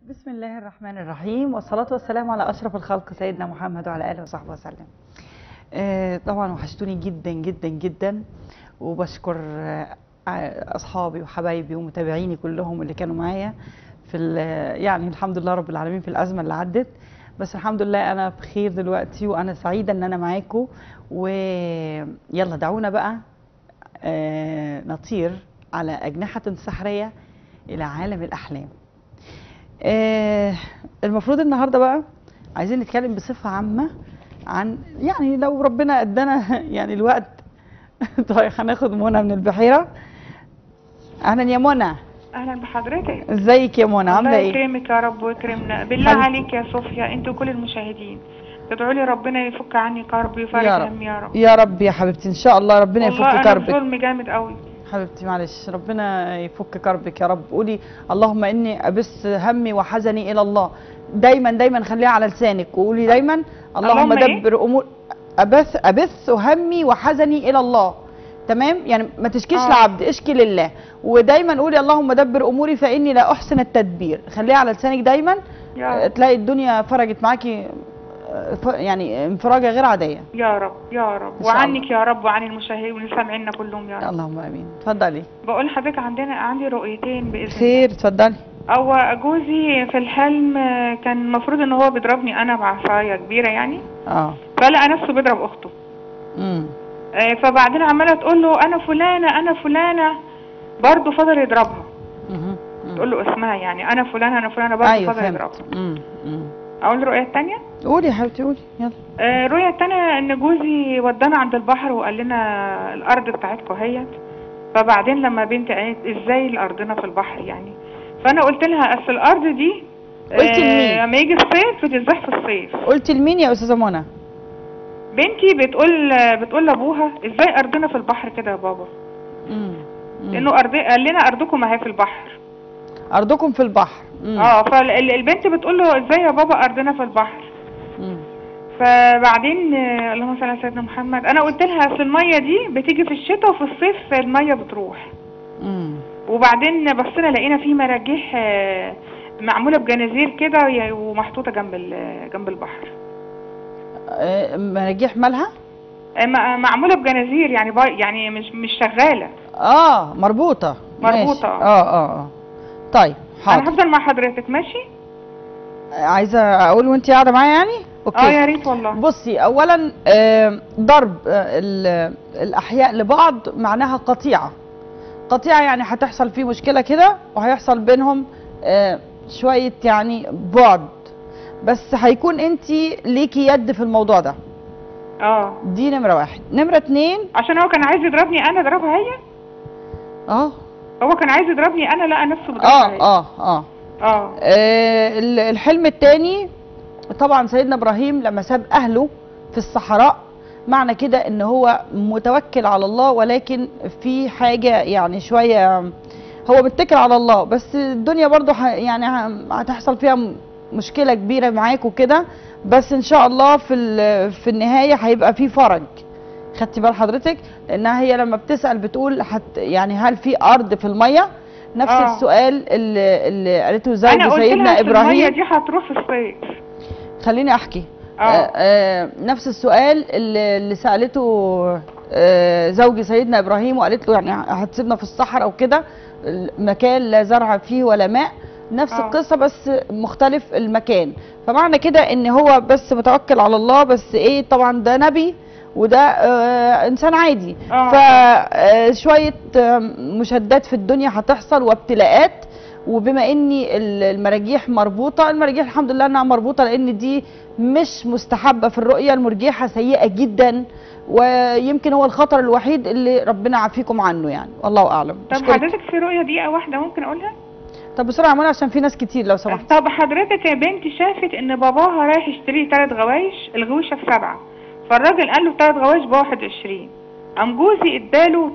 بسم الله الرحمن الرحيم، والصلاة والسلام على أشرف الخلق سيدنا محمد وعلى آله وصحبه وسلم. طبعا وحشتوني جدا جدا جدا، وبشكر أصحابي وحبايبي ومتابعيني كلهم اللي كانوا معايا في يعني الحمد لله رب العالمين في الأزمة اللي عدت. بس الحمد لله أنا بخير دلوقتي، وأنا سعيدة إن أنا معاكم. ويلا دعونا بقى نطير على أجنحة سحرية إلى عالم الأحلام. المفروض النهارده بقى عايزين نتكلم بصفه عامه عن، يعني لو ربنا ادانا يعني الوقت. طيب هناخد منى من البحيره. اهلا يا منى. اهلا بحضرتك. ازيك يا منى، عامله ايه؟ الله يكرمك يا رب ويكرمنا. بالله عليك يا صوفيا، انتوا كل المشاهدين تدعوا لي ربنا يفك عني كربي ويفرج همي يا رب. يا رب يا حبيبتي، ان شاء الله ربنا يفك كربك. والله انا ظلم جامد قوي حبيبتي، معلش، ربنا يفك كربك يا رب. قولي اللهم اني ابث همي وحزني الى الله. دايما دايما خليها على لسانك، وقولي دايما اللهم دبر امور. ابث همي وحزني الى الله. تمام، يعني ما تشكيش لعبد، اشكي لله. ودايما قولي اللهم دبر اموري فاني لا احسن التدبير. خليها على لسانك دايما، تلاقي الدنيا فرجت معاكي، يعني انفراجه غير عاديه. يا رب يا رب، وعنك يا رب وعن المشاهدين والسامعين كلهم يا رب. اللهم امين. اتفضلي. بقول لحضرتك عندي رؤيتين باذن الله. خير، اتفضلي. هو جوزي في الحلم كان المفروض ان هو بيضربني انا بعصايه كبيره يعني. فلقى نفسه بيضرب اخته. فبعدين عماله تقول له انا فلانه انا فلانه، برضه فضل يضربها. تقول له اسمها، يعني انا فلانه انا فلانه، برضه فضل يضربها. اقول الرؤيه الثانيه؟ قولي يا حبيبتي، قولي يلا. الرؤيه الثانيه ان جوزي ودانا عند البحر وقال لنا الارض بتاعتكم اهيت. فبعدين لما بنتي قالت ازاي الارضنا في البحر يعني، فانا قلت لها اصل الارض دي قلت لمين؟ لما يجي الصيف بتتزح في الصيف. قلت لمين يا استاذه منى؟ بنتي بتقول لابوها ازاي ارضنا في البحر كده يا بابا. لانه قال لنا ارضكم اهي في البحر. ارضكم في البحر. فالبنت بتقول له ازاي يا بابا ارضنا في البحر. فبعدين اللهم صل على سيدنا محمد، انا قلت لها اصل الميه دي بتيجي في الشتاء وفي الصيف الميه بتروح. وبعدين بصينا لقينا في مراجيح معموله بجنازير كده ومحطوطه جنب البحر. مراجيح مالها؟ معموله بجنازير، يعني مش شغاله. مربوطه. طيب حاضر. انا هفضل مع حضرتك ماشي. عايزه اقول وانت قاعده معايا يعني؟ اوكي. يا ريت والله. بصي، اولا ضرب الاحياء لبعض معناها قطيعه. يعني هتحصل فيه مشكله كده، وهيحصل بينهم شويه يعني بعد، بس هيكون انت ليكي يد في الموضوع ده. دي نمره واحد. نمره اتنين، عشان هو كان عايز يضربني انا، ضربها هي. هو كان عايز يضربني انا، لقى نفسه بضربها هي. الحلم التاني، طبعا سيدنا ابراهيم لما ساب اهله في الصحراء، معنى كده ان هو متوكل على الله، ولكن في حاجه يعني شويه هو متكل على الله، بس الدنيا برضو يعني هتحصل فيها مشكله كبيره معاك وكده، بس ان شاء الله في النهايه هيبقى في فرج. خدتي بال حضرتك؟ لانها هي لما بتسال بتقول يعني هل في ارض في الميه؟ نفس السؤال اللي قالته زوج سيدنا ابراهيم. الميه دي هتروح في الصيف. خليني احكي. نفس السؤال اللي سالته زوج سيدنا ابراهيم، وقالت له يعني هتسيبنا في الصحراء وكده، مكان لا زرع فيه ولا ماء. نفس القصه بس مختلف المكان. فمعنى كده ان هو بس متوكل على الله، بس ايه، طبعا ده نبي وده انسان عادي. فشويه مشادات في الدنيا هتحصل وابتلاءات. وبما ان المراجيح مربوطه، المراجيح الحمد لله انها مربوطه، لان دي مش مستحبه في الرؤيه. المرجيحه سيئه جدا، ويمكن هو الخطر الوحيد اللي ربنا يعافيكم عنه يعني، والله اعلم. طب حضرتك في رؤيه دقيقه واحده ممكن اقولها؟ طب بسرعه يا منى عشان في ناس كتير لو سمحت. طب حضرتك يا بنتي شافت ان باباها رايح يشتري 3 غوايش، الغويشه ب7، فالراجل قال له 3 غوايش ب21. قام جوزي اداله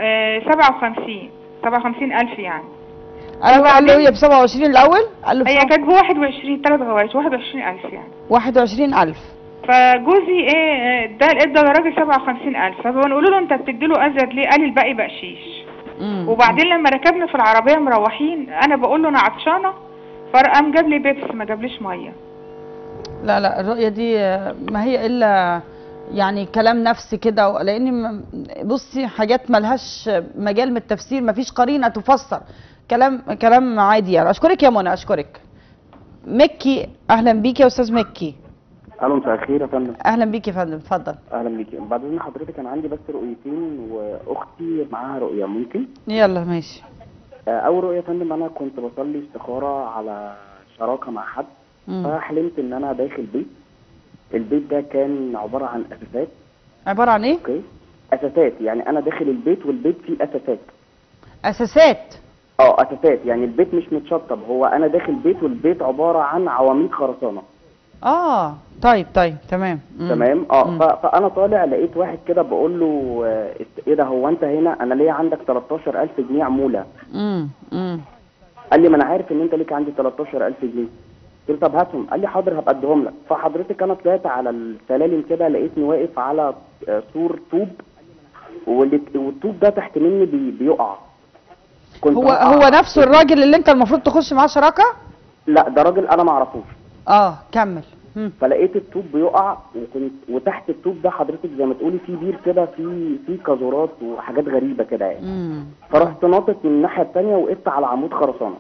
57,000 يعني. قال له هي ب 27 الاول؟ قال له هي كانت ب 21، 3 غوايش 21,000 يعني. 21,000. فجوزي ده ادى للراجل 57,000، فبنقول له انت بتدي له ازيد ليه؟ قال الباقي بقشيش. وبعدين لما ركبنا في العربيه مروحين، انا بقول له انا عطشانه، فقام جاب لي بيبس ما جابليش ميه. لا لا، الرؤيه دي ما هي الا يعني كلام نفسي كده، لان بصي حاجات ملهاش مجال من التفسير، مفيش قرينه تفسر، كلام عادي يعني. اشكرك يا منى، اشكرك. مكي، اهلا بيك يا استاذ مكي. الو، مساء الخير يا فندم. اهلا بيك يا فندم، اتفضل. اهلا بيكي. بعد اذن حضرتك انا عندي بس رؤيتين واختي معاها رؤيه، ممكن؟ يلا ماشي. اول رؤيه يا فندم، انا كنت بصلي استخاره على شراكه مع حد، فحلمت ان انا داخل بيت. البيت ده كان عباره عن اساسات. عباره عن ايه؟ اوكي، اساسات، يعني انا داخل البيت والبيت فيه اساسات. اساسات؟ اساسات، يعني البيت مش متشطب، هو انا داخل بيت والبيت عباره عن عواميد خرسانه. طيب تمام. تمام. فانا طالع لقيت واحد كده، بقول له ايه ده، هو انت هنا؟ انا ليا عندك 13000 جنيه عموله. قال لي ما انا عارف ان انت ليك عندي 13000 جنيه. قلت له طب هاتهم. قال لي حاضر هبقى اديهم لك. فحضرتك انا طلعت على السلالم كده، لقيتني واقف على سور طوب، والطوب ده تحت مني بيقع. هو نفسه الراجل اللي انت المفروض تخش معاه شراكه؟ لا، ده راجل انا ما اعرفوش. كمل. فلقيت الطوب بيقع، وتحت الطوب ده حضرتك زي ما تقولي في بير كده، في كازورات وحاجات غريبه كده يعني. فرحت ناطط من الناحيه الثانيه، وقفت على عمود خرسانه،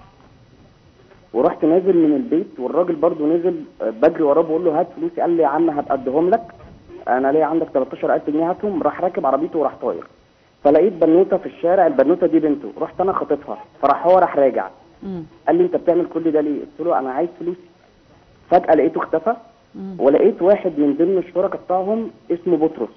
ورحت نازل من البيت، والراجل برضو نزل. بجري وراه بقول له هات فلوسي. قال لي يا عم هبقى اديهم لك، انا ليا عندك 13000 جنيه هاتهم. راح راكب عربيته وراح طاير. فلقيت بنوته في الشارع، البنوته دي بنته، رحت انا خاطفها، فراح هو راح راجع. قال لي انت بتعمل كل ده ليه؟ قلت له انا عايز فلوسي. فجأة لقيته اختفى، ولقيت واحد من ضمن الشركاء بتاعهم اسمه بطرس.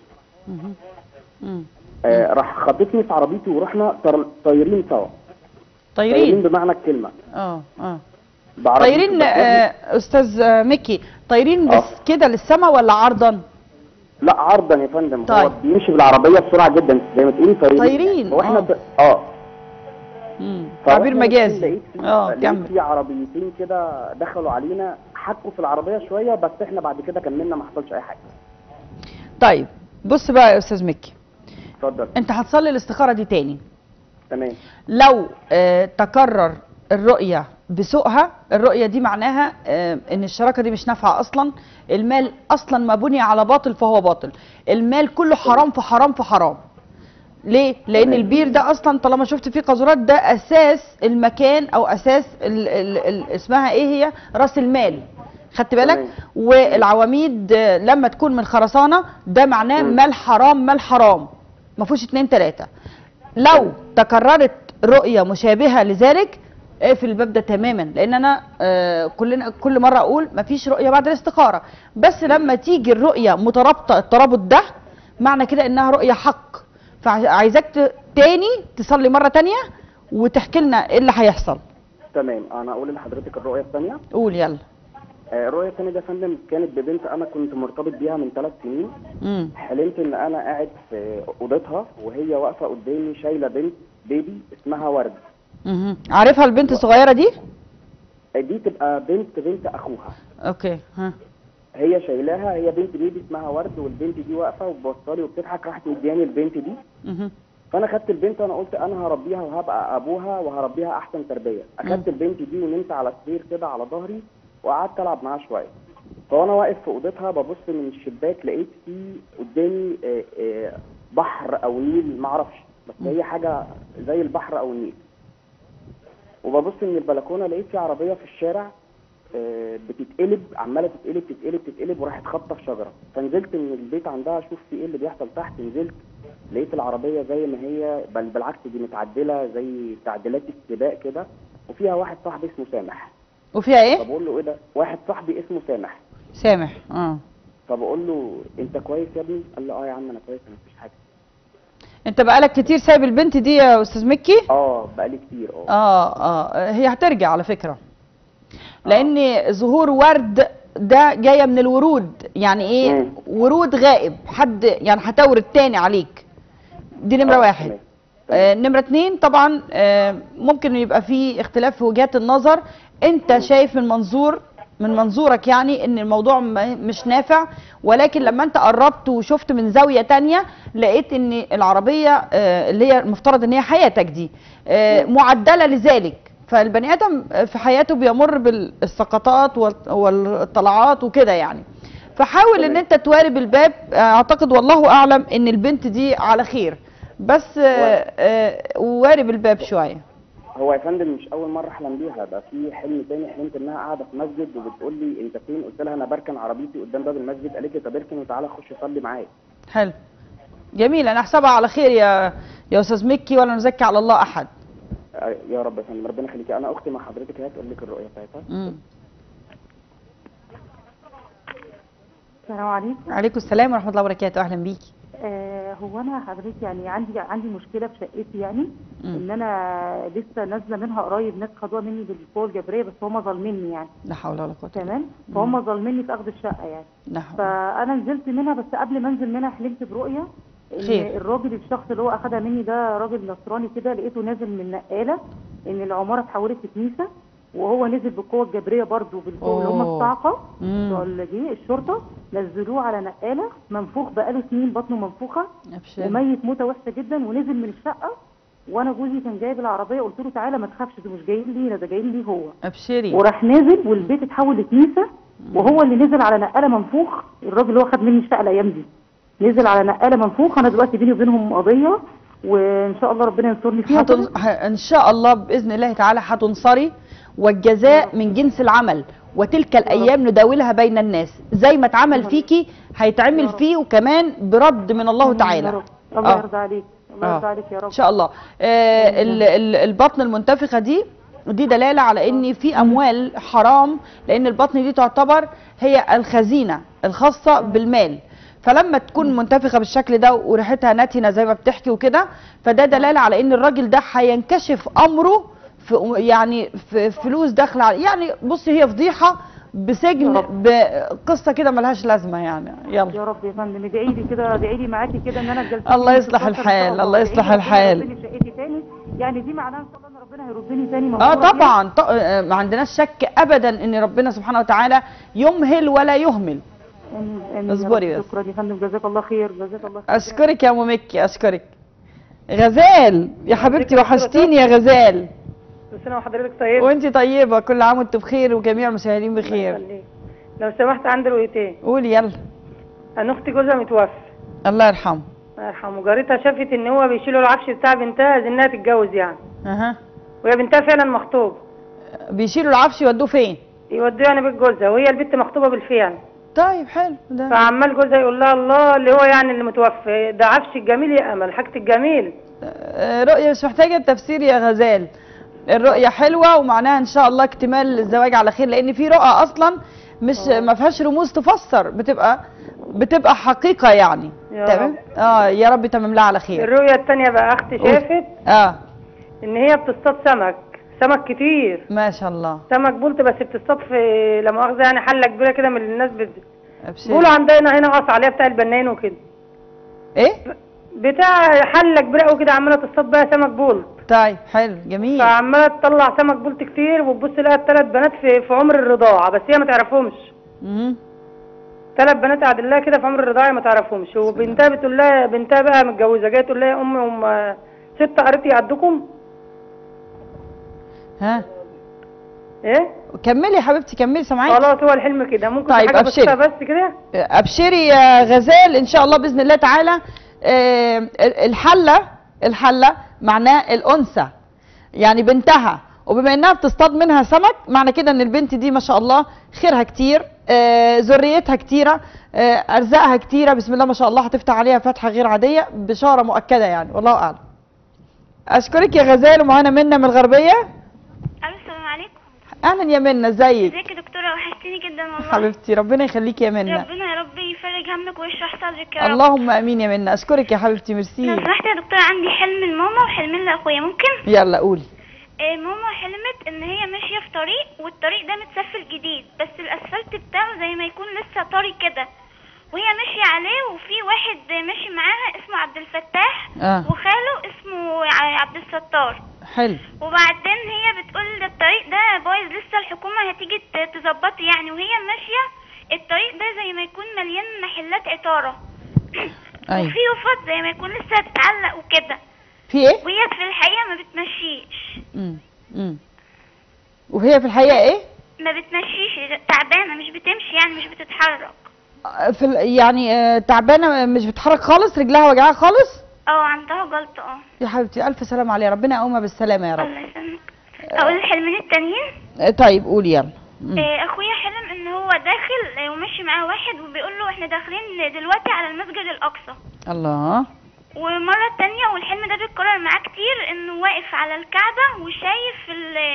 راح خاطفني في عربيتي، ورحنا طايرين سوا. طايرين بمعنى الكلمة. طايرين استاذ مكي، طايرين بس كده للسماء ولا عرضا؟ لا عرضا يا فندم. طيب. هو بيمشي بالعربية بسرعة جدا زي ما تقولي طايرين. واحنا تعبير مجازي. كمل. في عربيتين كده دخلوا علينا، حكوا في العربيه شويه، بس احنا بعد كده كملنا، ما حصلش اي حاجه. طيب بص بقى يا استاذ مكي، اتفضل. انت هتصلي الاستخاره دي تاني. تمام. لو تكرر الرؤيه بسوءها، الرؤيه دي معناها ان الشراكه دي مش نافعه اصلا، المال اصلا ما بني على باطل فهو باطل، المال كله حرام في حرام في حرام. ليه؟ لان البير ده اصلا طالما شفت فيه قاذورات، ده اساس المكان، او اساس اسمها ايه هي، راس المال. خدت بالك؟ والعواميد لما تكون من خرسانه ده معناه مال حرام، مال حرام ما فيهوش 2 3. لو تكررت رؤيه مشابهه لذلك اقفل الباب ده تماما، لان انا كل مره اقول مفيش رؤيه بعد الاستخاره، بس لما تيجي الرؤيه مترابطه الترابط ده معنى كده انها رؤيه حق. فعايزاك تاني تصلي مره تانيه وتحكي لنا ايه اللي هيحصل. تمام. انا اقول لحضرتك الرؤيه الثانيه. قول يلا. الرؤيه الثانيه دي يا فندم كانت ببنت انا كنت مرتبط بيها من 3 سنين. حلمت ان انا قاعد في اوضتها، وهي واقفه قدامي شايله بنت بيبي اسمها ورد. عارفها البنت الصغيره دي؟ دي تبقى بنت اخوها. اوكي. هي شايلاها، هي بنت بيبي اسمها ورد، والبنت دي واقفه وبتبصلي وبتضحك. راحت مدياني البنت دي. فانا خدت البنت، وانا قلت انا هربيها وهبقى ابوها وهربيها احسن تربيه. اخدت البنت دي ونمت على السرير كده على ظهري، وقعدت العب معاها شويه. فانا واقف في اوضتها ببص من الشباك، لقيت في قدامي بحر او نيل، ما اعرفش، بس هي حاجه زي البحر او النيل. وببص من البلكونه لقيت في عربيه في الشارع بتتقلب، عماله تتقلب، وراحت خابطه في شجره. فنزلت من البيت عندها اشوف في ايه اللي بيحصل تحت. نزلت لقيت العربيه زي ما هي، بل بالعكس دي متعدله زي تعديلات السباق كده، وفيها واحد صاحبي اسمه سامح. وفيها ايه؟ فبقول له ايه ده؟ واحد صاحبي اسمه سامح. فبقول له انت كويس يا ابني؟ قال لي يا عم انا كويس، انا مفيش حاجه. انت بقالك كتير سايب البنت دي يا استاذ مكي؟ بقالي كتير. هي هترجع على فكره، لان ظهور ورد ده جايه من الورود. يعني ايه ورود غائب، حد يعني هتورد تاني عليك. دي نمره واحد. نمره 2 طبعا ممكن يبقى في اختلاف في وجهات النظر. انت شايف من منظورك يعني ان الموضوع مش نافع، ولكن لما انت قربت وشفت من زاويه تانية لقيت ان العربيه اللي هي المفترض ان هي حياتك دي معدله لذلك، فالبني ادم في حياته بيمر بالسقطات والطلعات وكده يعني. فحاول ان انت توارب الباب. اعتقد والله اعلم ان البنت دي على خير، بس وارب الباب شويه. هو يا فندم مش اول مره احلم بيها، ده في حلم تاني حلمت انها قاعده في مسجد وبتقول لي انت فين؟ قلت لها انا بركن عربيتي قدام باب المسجد. قالت لي طب اركن وتعالى خش صلي معايا. حلو، جميل. انا احسبها على خير يا استاذ مكي، ولا نزكي على الله احد. يا رب يا فندم، ربنا يخليكي. انا اختي مع حضرتك، هي تقول لك الرؤيه بتاعتها. السلام عليكم. وعليكم السلام ورحمه الله وبركاته. اهلا بيكي. هو انا حضرتك يعني عندي مشكله في شقتي، يعني ان انا لسه نازله منها قريب، ناس خدوها مني بالقوه الجبريه، بس هم ظالميني يعني. لا حول ولا قوه. تمام. فهم ظالميني في اخذ الشقه يعني. لا حول. فانا نزلت منها، بس قبل ما انزل منها حلمت برؤيه ان الراجل الشخص اللي هو اخدها مني ده راجل نصراني كده، لقيته نازل من نقاله، ان العماره اتحولت لكنيسه، وهو نزل بالقوه الجبريه برضه بالقوه اللي هم الصاعقه بتوع الشرطه، نزلوه على نقاله منفوخ بقاله سنين، بطنه منفوخه وميت موته وحشه جدا، ونزل من الشقه. وانا جوزي كان جايب العربيه، قلت له تعالى ما تخافش، ده مش جايين لينا، ده جايين ليه هو. ابشري. وراح نازل والبيت اتحول لكنيسه، وهو اللي نزل على نقاله منفوخ. الراجل اللي هو خد مني الشقه الايام دي نزل على نقاله منفوخ. انا دلوقتي بيني وبينهم قضيه، وان شاء الله ربنا ينصرني فيها. ان شاء الله باذن الله تعالى هتنصري، والجزاء من جنس العمل، وتلك الايام نداولها بين الناس. زي ما اتعمل فيكي هيتعمل فيه، وكمان برد من الله تعالى. الله يرضى عليك، الله يرضى عليك يا رب ان شاء الله. البطن المنتفخه دي دلاله على ان في اموال حرام، لان البطن دي تعتبر هي الخزينه الخاصه بالمال. فلما تكون منتفخه بالشكل ده وريحتها نتنه زي ما بتحكي وكده، فده دلاله على ان الراجل ده هينكشف امره في يعني في فلوس داخله يعني. بصي هي فضيحه بسجن بقصه كده ملهاش لازمه يعني. يلا يا رب يا فندم، ادعي لي كده، ادعي لي معاكي كده ان انا اتجلست. الله يصلح الحال، الله يصلح الحال. شقتي تاني يعني، دي معناها ان شاء الله ان ربنا هيردني تاني. طبعا ما عندناش شك ابدا ان ربنا سبحانه وتعالى يمهل ولا يهمل. اصبري بس. شكرا يا فندم، جزاك الله خير، جزاك الله خير. اشكرك يا ام مكي، اشكرك. غزال يا حبيبتي، وحشتيني يا غزال. كل سنه وحضرتك طيبه. وانت طيبه، كل عام وانتم بخير وجميع المشاهدين بخير. لو سمحت عندي رؤيتين. قولي يلا. انا اختي جوزها متوفى، الله يرحمه. الله يرحمه. جارتها شافت ان هو بيشيلوا العفش بتاع بنتها انها تتجوز يعني. وهي بنتها فعلا مخطوبه. بيشيلوا العفش يودوه فين؟ يودوه يعني بيت جوزها، وهي البنت مخطوبه بالفعل. طيب حلو ده. فعمال جوزها يقول لها الله اللي هو يعني اللي متوفى ده عفش الجميل يا امل، حاجه الجميل. رؤيه مش محتاجه تفسير يا غزال. الرؤيه حلوه ومعناها ان شاء الله اكتمال الزواج على خير، لان في رؤى اصلا مش ما فيهاش رموز تفسر، بتبقى حقيقه يعني. تمام. يا رب تمام لها على خير. الرؤيه الثانيه بقى اختي شافت ان هي بتصطاد سمك كتير ما شاء الله، سمك بولت، بس بتصطاد في لا مؤاخذه يعني حله كبيره كده من الناس بيقولوا عندنا هنا قص عليها بتاع البناين وكده. ايه؟ بتاع حله كبيره قوي كده عماله تصطاد بيها سمك بولت. طيب حلو جميل. فعماله تطلع سمك بولت كتير، وتبص لقت 3 بنات في عمر الرضاعه، بس هي ما تعرفهمش. 3 بنات قاعدين لها كده في عمر الرضاعه ما تعرفهمش، وبنتها بتقول لها، بنتها بقى متجوزه، جايه تقول لها يا امي هم 6 قريتي قدكم؟ ايه؟ كملي يا حبيبتي، كملي سامعاكي. خلاص هو الحلم كده، ممكن طيب حاجه بسيطه بس كده. ابشري يا غزال ان شاء الله باذن الله تعالى. الحله معناه الانثى يعني بنتها، وبما انها بتصطاد منها سمك معنى كده ان البنت دي ما شاء الله خيرها كتير، ذريتها كتيره، ارزاقها كتيره، بسم الله ما شاء الله هتفتح عليها فتحه غير عاديه، بشاره مؤكده يعني، والله اعلم. اشكرك يا غزال. ومعانا منى من الغربيه. السلام عليكم. اهلا يا منى، ازيك؟ ازيك يا دكتوره، وحشتيني جدا والله. حبيبتي ربنا يخليكي يا منى. ربنا يا رب يفرج همك ويشرح صدرك يا رب. اللهم امين يا منى. اشكرك يا حبيبتي، ميرسي. لو سمحتي يا دكتوره عندي حلم لماما وحلمين لاخويا، ممكن؟ يلا قولي. ماما حلمت ان هي ماشيه في طريق، والطريق ده متسفل جديد، بس الاسفلت بتاعه زي ما يكون لسه طري كده، وهي ماشيه عليه، وفي واحد ماشي معاها اسمه عبد الفتاح وخاله اسمه عبد الستار. حلو. وبعدين هي بتقول الطريق ده بايظ لسه، الحكومه هتيجي تظبطه يعني، وهي ماشيه الطريق ده زي ما يكون مليان محلات عطاره. وفي وفات زي ما يكون لسه هتتعلق وكده. في ايه؟ وهي في الحقيقه ما بتمشيش. وهي في الحقيقه ايه؟ ما بتمشيش، تعبانه، مش بتمشي يعني، مش بتتحرك. يعني تعبانه مش بتتحرك خالص، رجلها وجعها خالص؟ عندها جلطه. يا حبيبتي الف سلام عليها، ربنا يقومها بالسلامه يا رب. الله يسلمك. اقول الحلمين التانيين؟ طيب قولي يلا. اخويا حلم ان هو داخل وماشي معاه واحد وبيقول له احنا داخلين دلوقتي على المسجد الاقصى. الله. ومره تانية، والحلم ده بيتكرر معاه كتير، انه واقف على الكعبه وشايف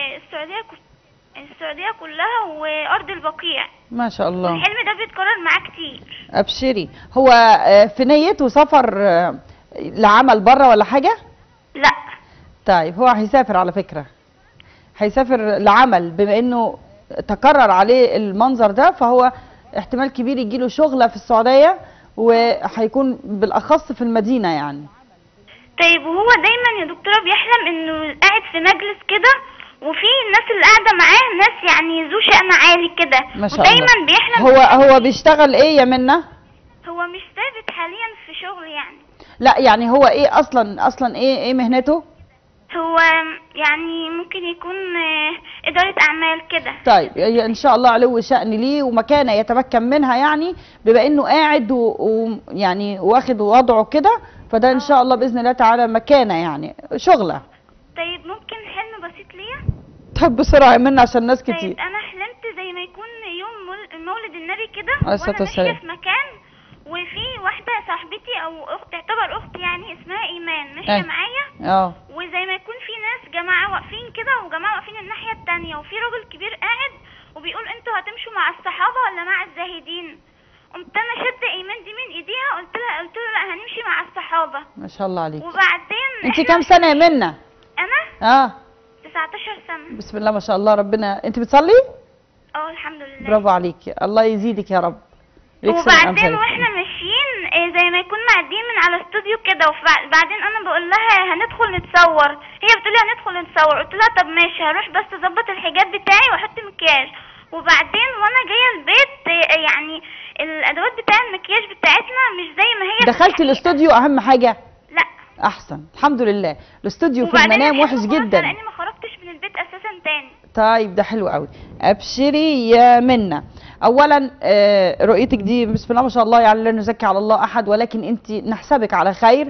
السعوديه كلها وارض البقيع. ما شاء الله. الحلم ده بيتكرر معاه كتير. ابشري. هو في نيته سفر لعمل بره ولا حاجه؟ لا. طيب هو هيسافر على فكره، هيسافر لعمل، بما انه تكرر عليه المنظر ده فهو احتمال كبير يجيله شغله في السعوديه، وهيكون بالاخص في المدينه يعني. طيب وهو دايما يا دكتوره بيحلم انه قاعد في مجلس كده، وفي الناس اللي قاعده معاه ناس يعني ذو شأن عالي كده، ما شاء ودايما الله. بيحلم. هو بيشتغل ايه يا منى؟ هو مش ثابت حاليا في شغل يعني. لا يعني هو ايه اصلا ايه مهنته؟ هو يعني ممكن يكون إدارة أعمال كده. طيب ان شاء الله علو شأن ليه ومكانه يتمكن منها يعني، بما انه قاعد ويعني واخد وضعه كده، فده ان شاء الله باذن الله تعالى مكانه يعني شغله. طيب ممكن حلم بسيط ليا؟ طب بسرعه يا منى عشان ناس كتير. طيب انا حلمت زي ما يكون يوم مولد النبي كده، عليه الصلاة والسلام. ماشيه في مكان، وفي واحده صاحبتي او اخت تعتبر اخت يعني اسمها ايمان ماشيه معايا. وزي ما يكون في ناس جماعه واقفين كده وجماعه واقفين الناحيه التانية، وفي راجل كبير قاعد وبيقول انتوا هتمشوا مع الصحابه ولا مع الزاهدين؟ قمت انا شد ايمان دي من ايديها، قلت له لا هنمشي مع الصحابه. ما شاء الله عليك. وبعدين انت كام سنه يا منى؟ انا 19 سنه. بسم الله ما شاء الله. ربنا. انت بتصلي؟ الحمد لله. برافو عليكي، الله يزيدك يا رب. وبعدين واحنا ماشيين زي ما يكون معديين من على استوديو كده، وبعدين انا بقول لها هندخل نتصور، هي بتقول لي هندخل نتصور، قلت لها طب ماشي هروح بس اظبط الحجاب بتاعي واحط مكياج. وبعدين وانا جايه البيت يعني الادوات بتاع المكياج بتاعتنا مش زي ما هي. دخلتي الاستوديو اهم حاجه؟ لا. احسن الحمد لله. الاستوديو في المنام وحش جدا لاني ما خرجتش من البيت اساسا تاني. طيب ده حلو قوي. ابشري يا منى. اولا رؤيتك دي بسم الله ما شاء الله يعني لا نزكي على الله احد، ولكن انت نحسبك على خير.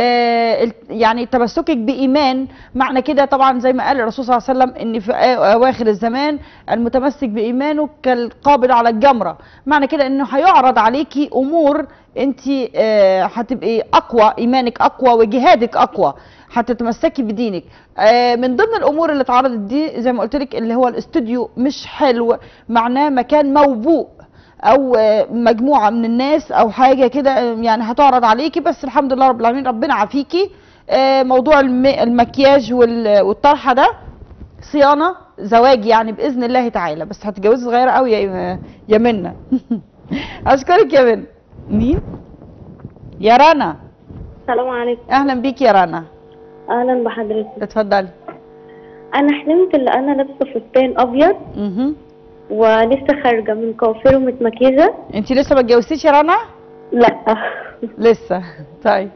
يعني تمسكك بايمان معنى كده طبعا زي ما قال الرسول صلى الله عليه وسلم ان في اواخر الزمان المتمسك بايمانه كالقابض على الجمره، معنى كده انه هيعرض عليكي امور انت هتبقي اقوى، ايمانك اقوى وجهادك اقوى، هتتمسكي بدينك. من ضمن الامور اللي اتعرضت دي زي ما قلت لك اللي هو الاستوديو مش حلو، معناه مكان موبوء او مجموعه من الناس او حاجه كده يعني هتعرض عليكي، بس الحمد لله رب العالمين ربنا عافيكي. موضوع المكياج والطرحه ده صيانه زواج يعني باذن الله تعالى، بس هتتجوزي صغيره قوي يا منى. اشكرك يا منى. مين؟ يا رنا. السلام عليكم. اهلا بيك يا رنا. اهلا بحضرتك. اتفضلي. انا حلمت ان انا لابسه فستان ابيض ولسه خارجه من كوافير ومتمكيزه. انت لسه ما اتجوزتيش يا رنا؟ لا لسه. طيب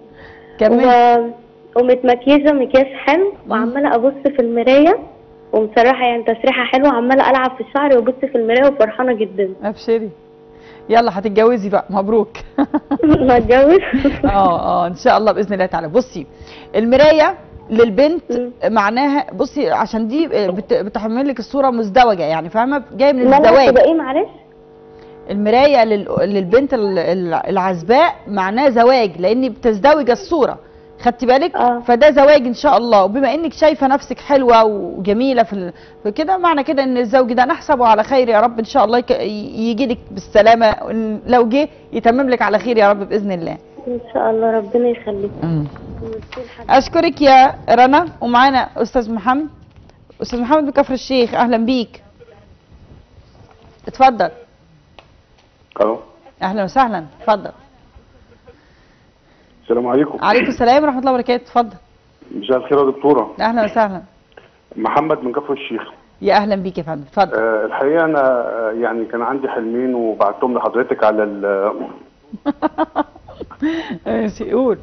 كملي. ومتمكيزه مكياج حلو وعماله ابص في المرايه ومسرحه يعني تسريحه حلوه، عماله العب في شعري وابص في المرايه وفرحانه جدا. ابشري. يلا هتتجوزي بقى، مبروك. هتجوز؟ ان شاء الله باذن الله تعالى. بصي المرايه للبنت معناها بصي عشان دي بتحمل لك الصوره مزدوجه يعني فاهمه، جايه من الزواج. لا ايه معلش؟ المرايه للبنت العزباء معناه زواج، لان بتزدوج الصوره، خدتي بالك؟ فده زواج ان شاء الله، وبما انك شايفه نفسك حلوه وجميله في كده معنى كده ان الزوج ده نحسبه على خير يا رب ان شاء الله، يجي لك بالسلامه، لو جه يتمم لك على خير يا رب باذن الله. ان شاء الله ربنا يخليك. اشكرك يا رنا. ومعانا استاذ محمد. استاذ محمد من كفر الشيخ، اهلا بيك. اتفضل. الو. اهلا وسهلا، اتفضل. السلام عليكم. عليكم السلام ورحمه الله وبركاته، اتفضل. مساء الخير يا دكتوره. اهلا وسهلا. محمد من كفر الشيخ. يا اهلا بيك يا فندم، اتفضل. الحقيقه انا يعني كان عندي حلمين وبعتهم لحضرتك على ال ماشي قول.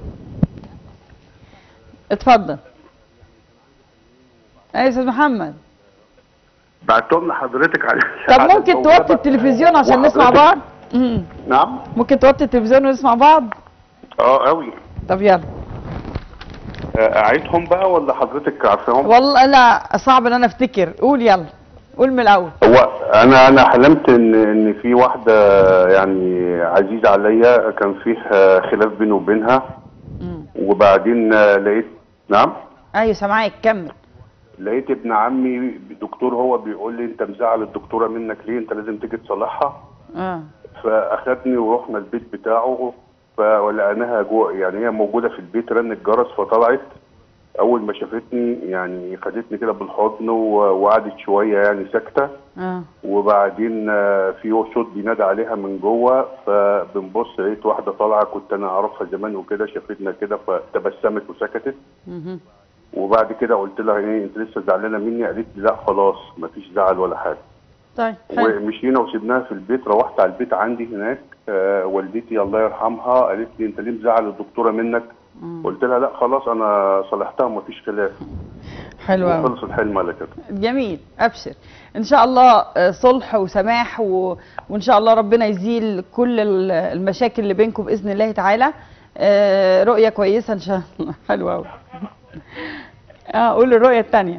اتفضل. يا استاذ محمد. بعتهم لحضرتك على طب ممكن توطي التلفزيون عشان نسمع بعض؟ نعم. ممكن توطي التلفزيون ونسمع بعض؟ قوي. طب يلا. اعيدهم بقى ولا حضرتك عارفاهم؟ والله لا، صعب ان انا افتكر. قول يلا، قول من الاول. هو انا حلمت ان في واحده يعني عزيزه عليا، كان فيه خلاف بيني وبينها. وبعدين لقيت. نعم. ايوه سامعاك، كمل. لقيت ابن عمي دكتور، هو بيقول لي انت مزعل الدكتوره منك ليه؟ انت لازم تيجي تصالحها. فاخدني ورحنا البيت بتاعه، فلقيناها جوه، يعني هي موجوده في البيت، رن الجرس فطلعت. اول ما شافتني يعني خدتني كده بالحضن وقعدت شويه يعني ساكته. وبعدين في صوت بينادى عليها من جوه، فبنبص لقيت واحده طالعه كنت انا اعرفها زمان وكده، شافتنا كده فتبسمت وسكتت. وبعد كده قلت لها ايه انت لسه زعلانه مني؟ قالت لي لا خلاص مفيش زعل ولا حاجه. طيب ومشينا وسيبناها في البيت. روحت على البيت عندي هناك، والدتي الله يرحمها قالت لي انت ليه مزعل الدكتوره منك؟ قلت لها لا خلاص انا صالحتها ومفيش خلاف. حلو قوي. خلص الحلم على كده. جميل، ابشر ان شاء الله صلح وسماح وان شاء الله ربنا يزيل كل المشاكل اللي بينكم باذن الله تعالى. رؤيه كويسه ان شاء الله. حلو قوي. قول الرؤيه الثانيه.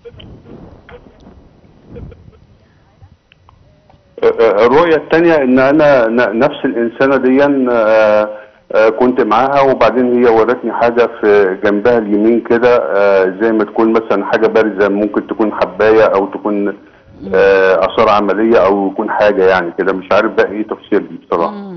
الرؤيه الثانيه ان انا نفس الانسانه دي كنت معاها، وبعدين هي ورتني حاجه في جنبها اليمين كده، زي ما تكون مثلا حاجه بارزه، ممكن تكون حبايه او تكون اثار عمليه او يكون حاجه يعني كده، مش عارف بقى ايه تفسير دي بصراحه.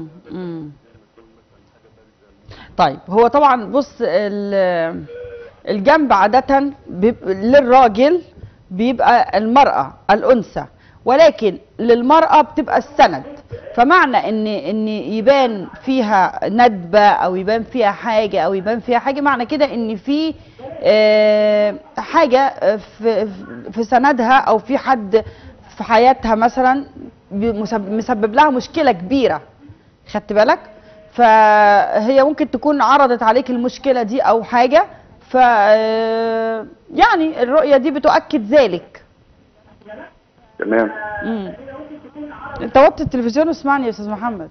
طيب هو طبعا بص، الجنب عاده للراجل بيبقى المراه الانثى، ولكن للمراه بتبقى السند. فمعنى ان يبان فيها ندبه او يبان فيها حاجه او يبان فيها حاجه، معنى كده ان في حاجه في سندها او في حد في حياتها مثلا مسبب لها مشكله كبيره. خدت بالك؟ فهي ممكن تكون عرضت عليك المشكله دي او حاجه، ف يعني الرؤيه دي بتؤكد ذلك. تمام. انت وطي التلفزيون واسمعني يا استاذ محمد.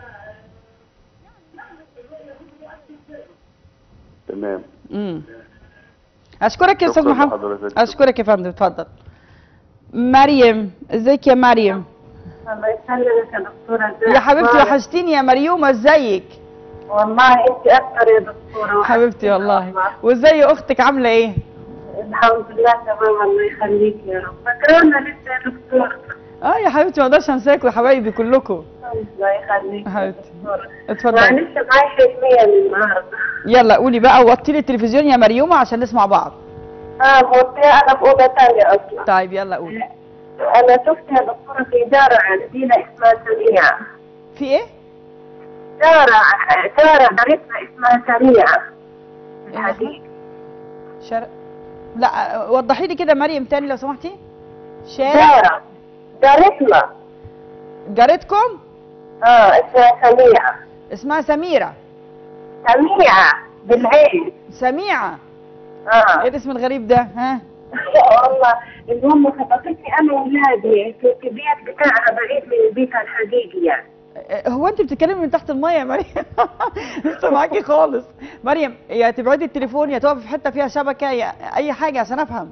تمام. اشكرك يا استاذ محمد. اشكرك يا فندم، اتفضل. مريم، ازيك يا مريم؟ الله يسلمك يا دكتوره. ازيك يا حبيبتي؟ وحشتيني يا مريومه، ازيك؟ والله انت اكتر يا دكتوره. حبيبتي والله. وازاي اختك عامله ايه؟ الحمد لله تمام، الله يخليك يا رب. فاكرانا لسه يا دكتور؟ يا حبيبتي ما اقدرش انساكم يا حبايبي كلكم. الله يخليك حبيبتي. اتفضلي. انا لسه معايا حلميه النهارده. يلا قولي بقى، وطي لي التلفزيون يا مريومه عشان نسمع بعض. موطيه، انا في اوضه ثانيه اصلا. طيب يلا قولي. انا شفت يا دكتوره في جاره عندنا اسمها سميعه. في ايه؟ جاره جارتنا اسمها سميعه. الحديد. لا وضحي لي كده مريم تاني لو سمحتي. شارع جارتنا. جارتكم؟ اسمها سميعه. اسمها سميره. سميعه بالعين. سميعه. ايه الاسم الغريب ده؟ ها؟ والله المهم خطفتني انا واولادي في البيت بتاعها بعيد من بيتها الحقيقي يعني. هو انت بتتكلمي من تحت الميه يا مريم؟ لسه معاكي خالص. مريم يا تبعدي التليفون يا تقفي في حته فيها شبكه يا اي حاجه عشان افهم.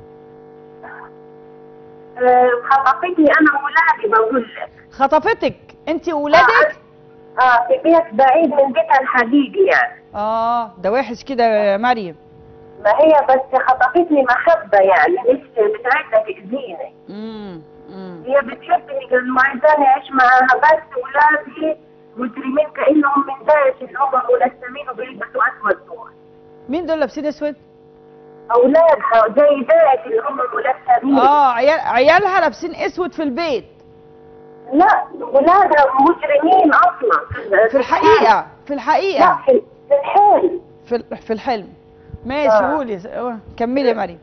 خطفتني انا واولادي بقول لك. خطفتك انت واولادك؟ في بيت بعيد من بيتها الحقيقي يعني. ده وحش كده يا مريم. ما هي بس خطفتني محبه يعني، مش عايزه تاذيني. هي بتحبني قبل ما عايزاني اعيش معاها، بس ولادي مجرمين كانهم من داعش اللي هم ملثمين وبيلبسوا اسود دول. مين دول لابسين اسود؟ اولادها زي داعش اللي هم ملثمين. عيالها لابسين اسود في البيت؟ لا ولادها مجرمين اصلا. في الحقيقه؟ في الحقيقه؟ لا في الحلم. في الحلم. ماشي قولي كملي يا مريم.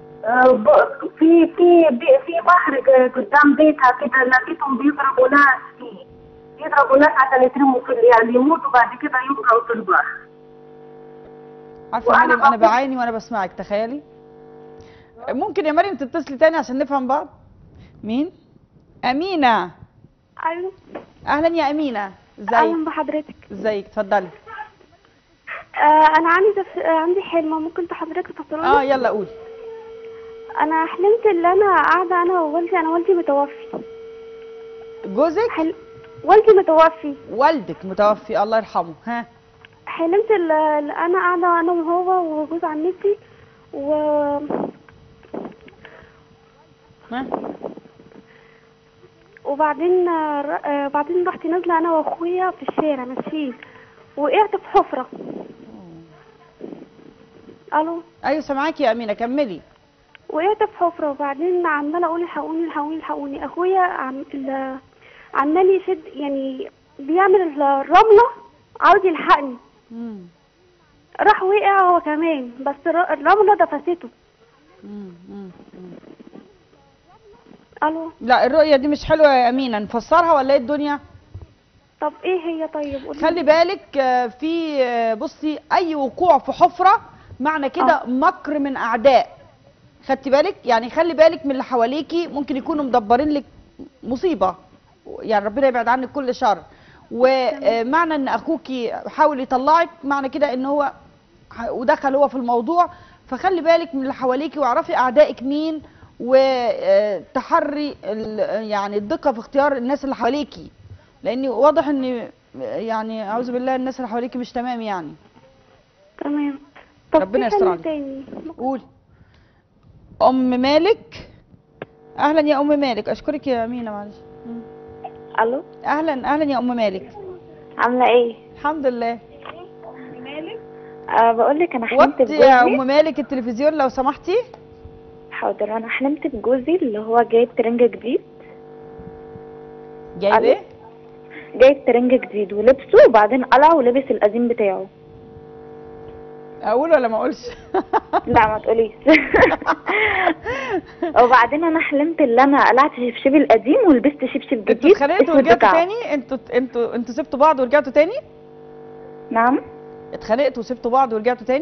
في بحر قدام بيتها كده، لقيتهم بيضربوا ناس فيه، بيضربوا ناس عشان يترموا في يعني يموتوا بعد كده يبقوا في البحر. عارفه مريم انا بعاني وانا بسمعك، تخيلي. ممكن يا مريم تتصلي تاني عشان نفهم بعض؟ مين؟ امينه. الو. اهلا يا امينه، ازيك؟ اهلا بحضرتك. ازيك؟ اتفضلي. انا عندي حلم، ممكن حضرتك تفسروني؟ يلا قولي. انا حلمت ان انا قاعده انا ووالدي، انا والدي متوفي. جوزك؟ والدي متوفي. والدك متوفي، الله يرحمه. ها؟ حلمت ان انا قاعده انا وهو وجوز عمتي وبعدين رحت نازله انا واخويا في الشارع ماشيين، وقعت في حفره. الو. ايوه سامعاكي يا امينه، كملي. وقعت في حفره، وبعدين عماله اقول الحقوني الحقوني الحقوني. اخويا عمال يشد، يعني بيعمل الرمله عاوز يلحقني. راح وقع هو كمان، بس الرمله دفسته. الو. لا الرؤيه دي مش حلوه يا امينه، نفسرها ولا ايه الدنيا؟ طب ايه هي؟ طيب قولي. خلي بالك في بصي، اي وقوع في حفره معنى كده مكر من اعداء. خدتي بالك؟ يعني خلي بالك من اللي حواليكي، ممكن يكونوا مدبرين لك مصيبه، يعني ربنا يبعد عنك كل شر. ومعنى ان اخوكي حاول يطلعك معنى كده ان هو ودخل هو في الموضوع، فخلي بالك من اللي حواليكي واعرفي اعدائك مين، وتحري يعني الدقه في اختيار الناس اللي حواليكي، لان واضح ان يعني اعوذ بالله الناس اللي حواليكي مش تمام يعني. تمام. ربنا يستر عليك. قولي. ام مالك. اهلا يا ام مالك. اشكرك يا امينه، معلش. الو. اهلا يا ام مالك. عامله ايه؟ الحمد لله. مالك؟ بقول لك انا حلمت بجوزي. يا ام مالك التلفزيون لو سمحتي. حاضر. انا حلمت بجوزي اللي هو جايب ترنج جديد. جايب ايه؟ جايب ترنج جديد ولبسه، وبعدين قلع ولبس القديم بتاعه. اقول ولا ما اقولش؟ لا ما تقوليش. وبعدين انا حلمت ان انا قلعت شبشبي القديم ولبست شبشب جديد. انتوا اتخانقتوا ورجعتوا تاني؟ انتوا سبتوا بعض ورجعتوا تاني؟ نعم. اتخانقتوا وسبتوا بعض ورجعتوا تاني؟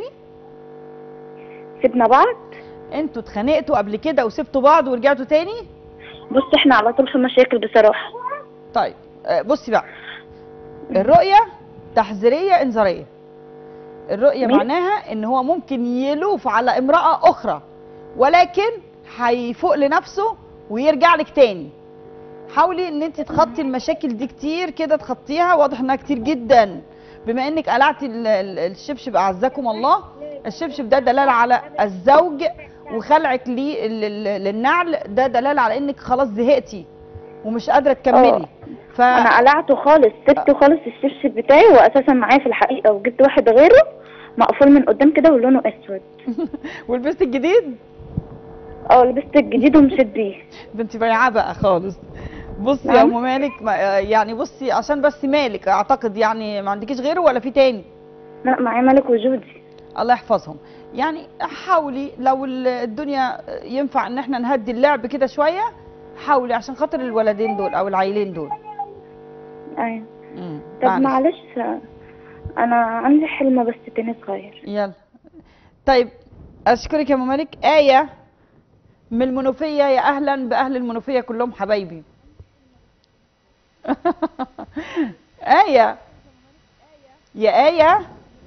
سيبنا بعض. انتوا اتخانقتوا قبل كده وسبتوا بعض ورجعتوا تاني؟ بص احنا على طول في مشاكل بصراحه. طيب بصي بقى، الرؤيه تحذيريه انذاريه. الرؤيه معناها ان هو ممكن يلوف على امراه اخرى، ولكن هيفوق لنفسه ويرجع لك تاني. حاولي ان انت تخطي المشاكل دي كتير كده، تخطيها، واضح انها كتير جدا. بما انك قلعتي الشبشب اعزكم الله، الشبشب ده دلاله على الزوج، وخلعك ليه للنعل ده دلاله على انك خلاص زهقتي ومش قادره تكملي. انا قلعته خالص، سبته خالص الشبشب بتاعي، واساسا معايا في الحقيقه، وجبت واحد غيره مقفول من قدام كده ولونه اسود. ولبست الجديد؟ لبست الجديد ومشيت بيه. ده انت بايعاه بقى خالص. بصي يا ام مالك، يعني بصي عشان بس مالك اعتقد يعني ما عندكيش غيره ولا في تاني؟ لا معايا مالك وجودي. الله يحفظهم. يعني حاولي لو الدنيا ينفع ان احنا نهدي اللعب كده شويه، حاولي عشان خاطر الولدين دول او العيلين دول. ايوه. طب معلش انا عندي حلم بس تاني صغير. يلا. طيب اشكرك يا ام مالك. آية من المنوفيه، يا اهلا باهل المنوفيه كلهم حبايبي. آية يا آية.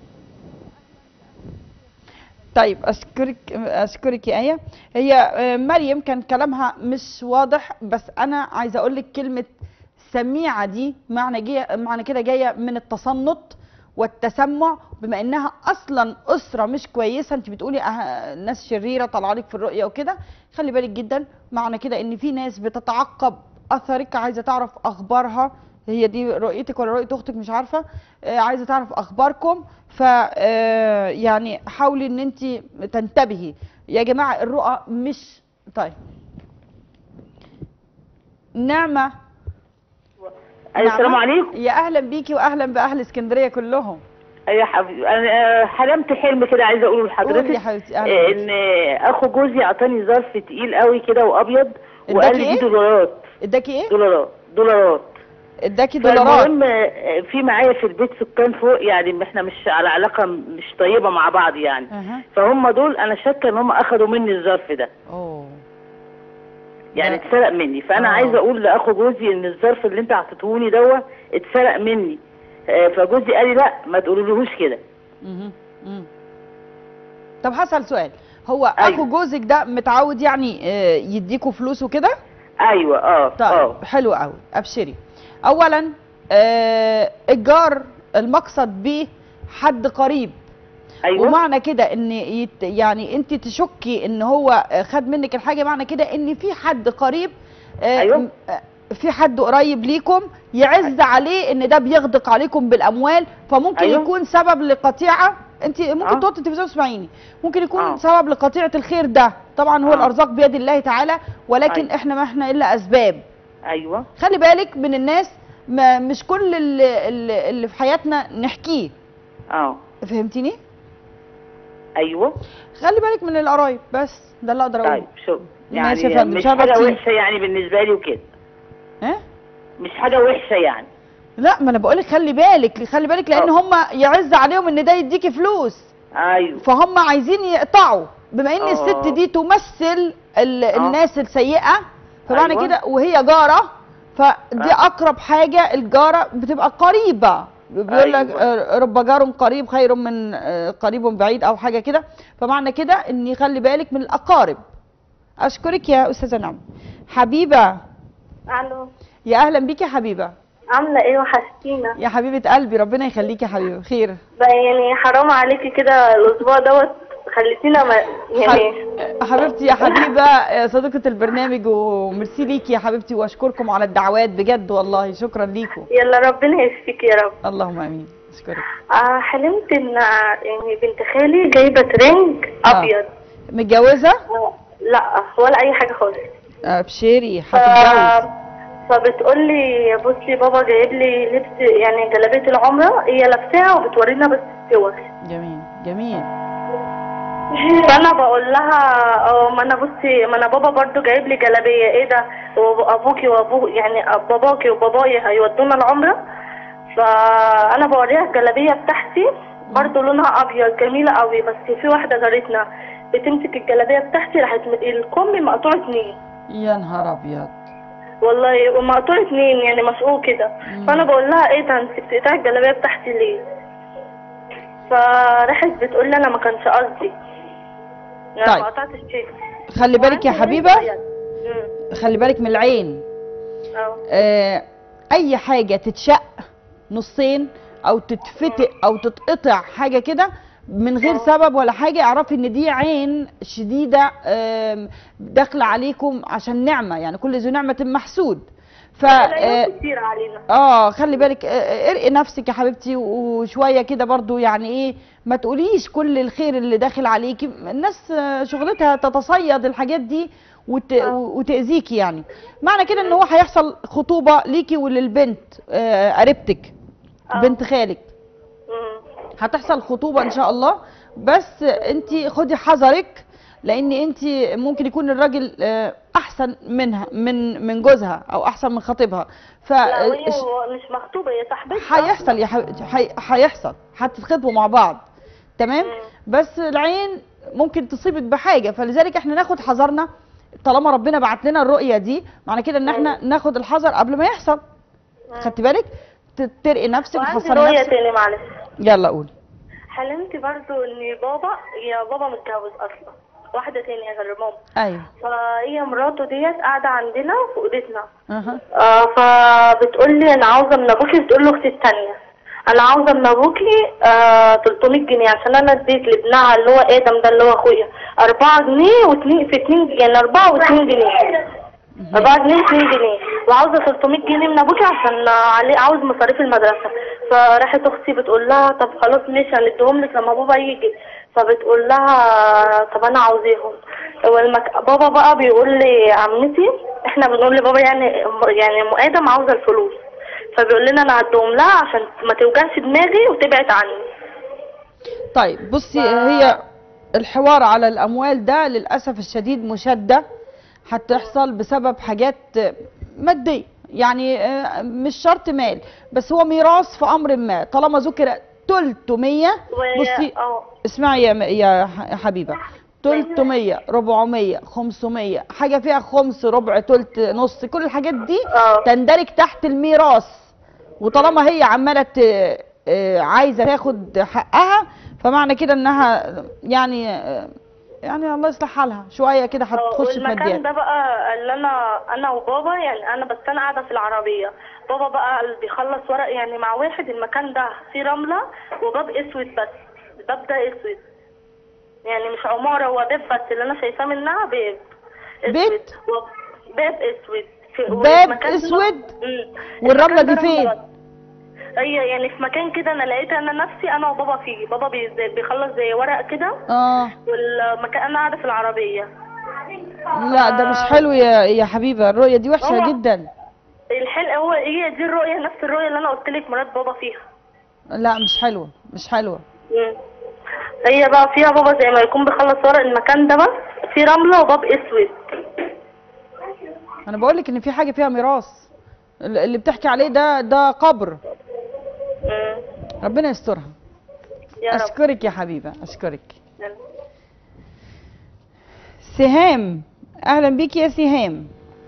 طيب اشكرك يا آية. هي مريم كان كلامها مش واضح، بس انا عايزه اقول لك كلمه سميعه دي معنى كده جايه من التصنت والتسمع، بما انها اصلا اسره مش كويسه. انت بتقولي ناس شريره طالعه لك في الرؤيه وكده، خلي بالك جدا. معنى كده ان في ناس بتتعقب اثرك، عايزه تعرف اخبارها. هي دي رؤيتك ولا رؤيه اختك مش عارفه، عايزه تعرف اخباركم. ف يعني حاولي ان انت تنتبهي يا جماعه. الرؤى مش طيب. نعمه. السلام عليكم. يا اهلا بيكي واهلا باهل اسكندريه كلهم. يا حبيبي انا حلمت حلم كده عايزه اقوله لحضرتك. قولي يا حبيبتي. اهلا ان اخو جوزي اعطاني ظرف تقيل قوي كده وابيض، وقال لي دي دولارات. اداكي ايه؟ دولارات. اداكي دولارات. المهم في معايا في البيت سكان فوق، يعني احنا مش على علاقه مش طيبه مع بعض يعني. فهم دول انا شاكه ان هم اخدوا مني الظرف ده. يعني اتسرق مني. فانا عايزه اقول لاخو جوزي ان الظرف اللي انت اعطيتهوني دوت اتسرق مني. فجوزي قال لي لا ما تقولولهوش كده. طب هسأل سؤال، هو اخو جوزك ده متعود يعني يديكوا فلوس وكده؟ ايوه. طيب حلو قوي، ابشري. اولا الجار المقصد بيه حد قريب. أيوة. ومعنى كده ان يعني انت تشكي ان هو خد منك الحاجه، معنى كده ان في حد قريب. أيوة. في حد قريب ليكم يعز عليه ان ده بيغدق عليكم بالاموال، فممكن أيوة. يكون سبب لقطيعه. انت ممكن توطي التلفزيون وتسمعيني. ممكن يكون سبب لقطيعه الخير ده. طبعا هو الارزاق بيد الله تعالى، ولكن احنا ما احنا الا اسباب. ايوه. خلي بالك من الناس، مش كل اللي في حياتنا نحكيه. فهمتيني؟ ايوه. خلي بالك من القرايب، بس ده اللي اقدر اقوله. طيب شو يعني مش حاجه وحشه يعني بالنسبه لي وكده. مش حاجه وحشه يعني. لا، ما انا بقول لك خلي بالك لان هم يعز عليهم ان ده يديكي فلوس. ايوه. فهم عايزين يقطعوا، بما ان الست دي تمثل الناس السيئه، فمعنى كده وهي جاره، فدي اقرب حاجه. الجاره بتبقى قريبه، بيقول لك رب جار قريب خير من قريب بعيد او حاجه كده. فمعنى كده ان يخلي بالك من الاقارب. اشكرك يا استاذه نعمه. حبيبه. الو. يا اهلا بيكي يا حبيبه. عامله ايه؟ وحشتينا يا حبيبه قلبي، ربنا يخليكي يا حبيبه. خير يعني حرام عليكي كده الاسبوع دوت خليتينا يعني حبيبتي يا حبيبه صديقه البرنامج، وميرسي ليكي يا حبيبتي، واشكركم على الدعوات بجد والله، شكرا ليكم. يلا ربنا يشفيك يا رب. اللهم امين. اشكرك. حلمت ان يعني بنت خالي جايبه ترنج ابيض. متجوزه؟ لا ولا اي حاجه خالص. ابشري هتتجوز. فبتقول لي بصي بابا جايب لي لبس يعني جلابيه العمره، هي لابساها وبتورينا بس الصور. جميل. فانا بقول لها ما انا بصي، ما انا بابا برضو جايب لي جلابيه. ايه ده؟ وابوكي يعني باباكي وبابايا هيودونا العمره. فانا بوريها الجلابيه بتاعتي برضو لونها ابيض جميله قوي، بس في واحده جارتنا بتمسك الجلابيه بتاعتي راحت الكم مقطوع 2. يا نهار ابيض والله، ومقطوع 2 يعني مسقوق كده. فانا بقول لها ايه ده انت بتقطعي الجلابيه بتاعتي ليه؟ فراحت بتقول لي انا ما كانش قصدي. طيب. ما قطعتش شيء. خلي بالك يا حبيبه، خلي بالك من العين. اي حاجه تتشق نصين او تتفتق او تتقطع حاجه كده من غير سبب ولا حاجه، اعرفي ان دي عين شديده داخله عليكم عشان نعمه، يعني كل ذو نعمه محسود. كتير علينا. خلي بالك، ارقي نفسك يا حبيبتي، وشويه كده برضو يعني ايه، ما تقوليش كل الخير اللي داخل عليكي. الناس شغلتها تتصيد الحاجات دي وتاذيكي، يعني معنى كده ان هو هيحصل خطوبه ليكي وللبنت قريبتك بنت خالك. هتحصل خطوبه ان شاء الله، بس انت خدي حذرك، لان انت ممكن يكون الراجل احسن منها من جوزها او احسن من خطيبها. لا هي مش مخطوبه، هي صاحبتها. هيحصل يا حبيبتي، هيحصل، هتتخطبوا مع بعض تمام. بس العين ممكن تصيبك بحاجه، فلذلك احنا ناخد حذرنا طالما ربنا بعت لنا الرؤيه دي. معنى كده ان احنا ناخد الحذر قبل ما يحصل. خدتي بالك؟ ترقي نفسك وتحصري نفسك. رؤيه تاني معلش. يلا قولي. حلمت برضو ان بابا متجوز اصلا واحده تانية غير ماما. ايوه. فهي مراته ديت قاعده عندنا في اوضتنا. فبتقول لي انا عاوزه من ابوكي، بتقول له اختي الثانيه انا عاوزه من ابوكي 300 جنيه عشان انا اديت لابنها اللي هو ادم ده اللي هو اخويا 4 جنيه و2 في 2 يعني 4 و2 جنيه 4 جنيه و2 جنيه، وعاوزه 300 جنيه من ابوكي عشان عليه عاوز مصاريف المدرسه. فراحت اختي بتقول لها طب خلاص ماشي هنديهم لك لما بابا يجي. فبتقول لها طب انا عاوزاهم. بابا بقى بيقول لي عمتي، احنا بنقول لبابا يعني ام ادم عاوزه الفلوس، فبيقول لنا انا هديهم لها عشان ما توجعش دماغي وتبعد عني. طيب بصي، هي الحوار على الاموال ده للاسف الشديد مشاده هتحصل بسبب حاجات ماديه، يعني مش شرط مال، بس هو ميراث في امر ما. طالما ذكر 300 بصي اسمعي يا حبيبه، 300 400 500 حاجه فيها خمس ربع تلت نص، كل الحاجات دي تندرج تحت الميراث. وطالما هي عماله عايزه تاخد حقها، فمعنى كده انها يعني الله يصلح حالها شويه كده هتخش في ماديات. والمكان ده بقى اللي انا وبابا، يعني انا قاعده في العربيه، بابا بقى اللي بيخلص ورق يعني مع واحد. المكان ده فيه رمله وباب اسود، بس الباب ده اسود، يعني مش عماره، هو باب بس اللي انا شايفاه منها باب اسود. باب اسود باب اسود. والرمله دي فين؟ هي يعني في مكان كده انا لقيت انا نفسي انا وبابا فيه، بابا بيخلص زي ورق كده. والمكان انا قاعده في العربيه. لا ده مش حلو يا حبيبه، الرؤيه دي وحشه جدا. الحلقه هي دي الرؤيه، نفس الرؤيه اللي انا قلت لك مرات بابا فيها. لا مش حلوه، مش حلوه. هي بقى فيها بابا زي ما يكون بيخلص ورق المكان ده، بس في رمله وباب اسود. انا بقول لك ان في حاجه فيها ميراث، اللي بتحكي عليه ده قبر. ربنا يسترها. اشكرك يا حبيبه، اشكرك. سهام، اهلا بيكي يا سهام.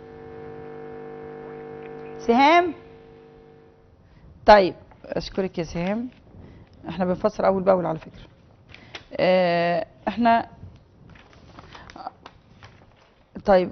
سهام، طيب اشكرك يا سهام. احنا بنفسر اول باول على فكره. احنا طيب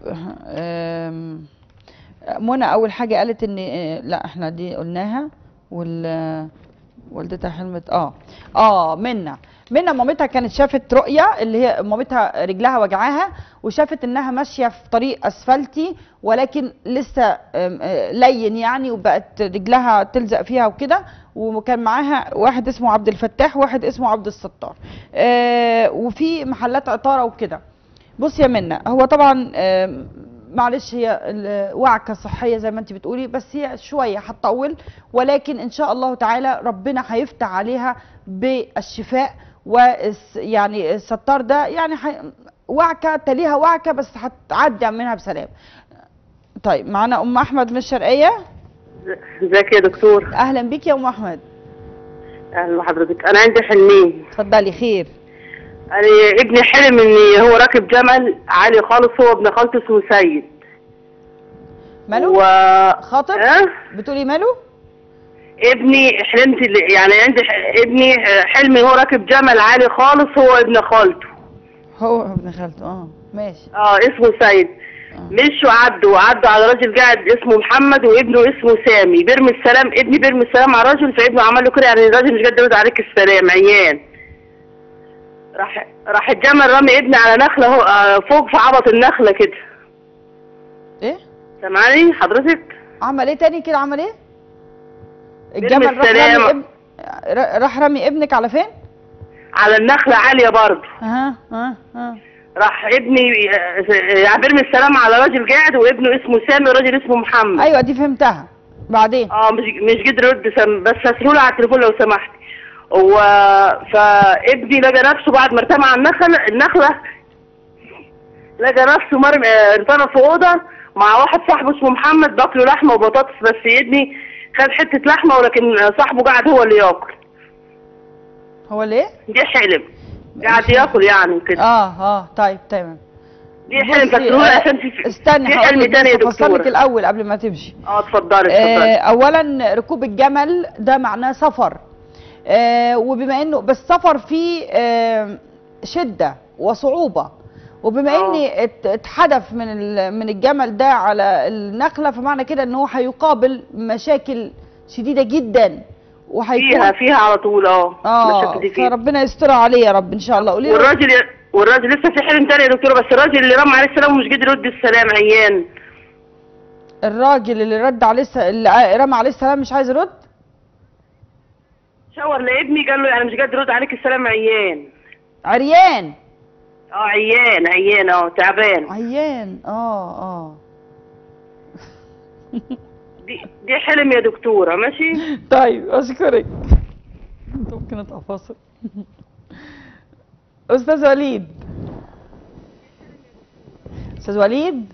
منى اول حاجه قالت ان لا احنا دي قلناها، والدتها حلمت منى مامتها كانت شافت رؤيه، اللي هي مامتها رجلها وجعاها وشافت انها ماشيه في طريق اسفلتي ولكن لسه لين يعني، وبقت رجلها تلزق فيها وكده، وكان معاها واحد اسمه عبد الفتاح وواحد اسمه عبد الستار، وفي محلات عطاره وكده. بص يا منى، هو طبعا معلش هي وعكه صحيه زي ما انت بتقولي، بس هي شويه هتطول، ولكن ان شاء الله تعالى ربنا هيفتح عليها بالشفاء. ويعني الستار ده يعني وعكه تليها وعكه، بس هتعدي منها بسلام. طيب معانا ام احمد من الشرقيه. ازيك يا دكتور؟ اهلا بيك يا ام احمد. اهلا بحضرتك. انا عندي حلمين. اتفضلي. خير. انا ابني حلم ان هو راكب جمل عالي خالص، هو ابن خالته اسمه سيد. ماله؟ خاطب؟ بتقولي ماله؟ ابني حلمت يعني عندي ابني حلمي هو راكب جمل عالي خالص، هو ابن خالته. هو ابن خالته ماشي. اسمه سيد. مشوا عدوا على راجل قاعد اسمه محمد وابنه اسمه سامي، بيرمي السلام، ابني بيرمي السلام على الراجل، فابنه عمل له كده يعني الراجل مش قادر يرد عليك السلام، عيان. راح الجمل رمي ابني على نخله فوق في عبط النخله كده. ايه؟ سامعني حضرتك؟ عمل ايه تاني كده؟ عمل ايه؟ الجمل راح رمي ابنك على فين؟ على النخله عاليه برضه. راح ابني بيرمي السلام على راجل قاعد وابنه اسمه سامي وراجل اسمه محمد. ايوه دي فهمتها. بعدين مش قادر يرد، بس هسهوله على التليفون لو سمحت. فابني لقى نفسه بعد ما ارتمى على النخله لقى نفسه مرمي ارتمى في اوضه مع واحد صاحبه اسمه محمد باكلوا لحمه وبطاطس، بس ابني خد حته لحمه ولكن صاحبه قاعد هو اللي ياكل. هو اللي ايه؟ دي حلم قاعد ياكل يعني كده. طيب تمام. دي حلم بس عشان استني في حلم تاني يا دكتوره. هفصلك الاول قبل ما تمشي. اتفضلي. اولا ركوب الجمل ده معناه سفر، وبما انه بس سفر فيه شده وصعوبه، وبما اني اتحدف من الجمل ده على النخله، فمعنى كده ان هو هيقابل مشاكل شديده جدا، وهيكون فيها على طول مشاكل دي فيها. فربنا يسترها عليه يا رب ان شاء الله. قولي والراجل لسه في حلم تاني يا دكتوره، بس الراجل اللي رمى عليه السلام ومش قادر يرد السلام، عيان. الراجل اللي رمى عليه السلام مش عايز يرد؟ شاور لابني قال له يعني مش قادر يرد عليك السلام، عيان. عريان؟ عيان تعبان. عيان دي حلم يا دكتوره. ماشي. طيب اشكرك. ممكن اطلع فاصل. استاذ وليد. استاذ وليد.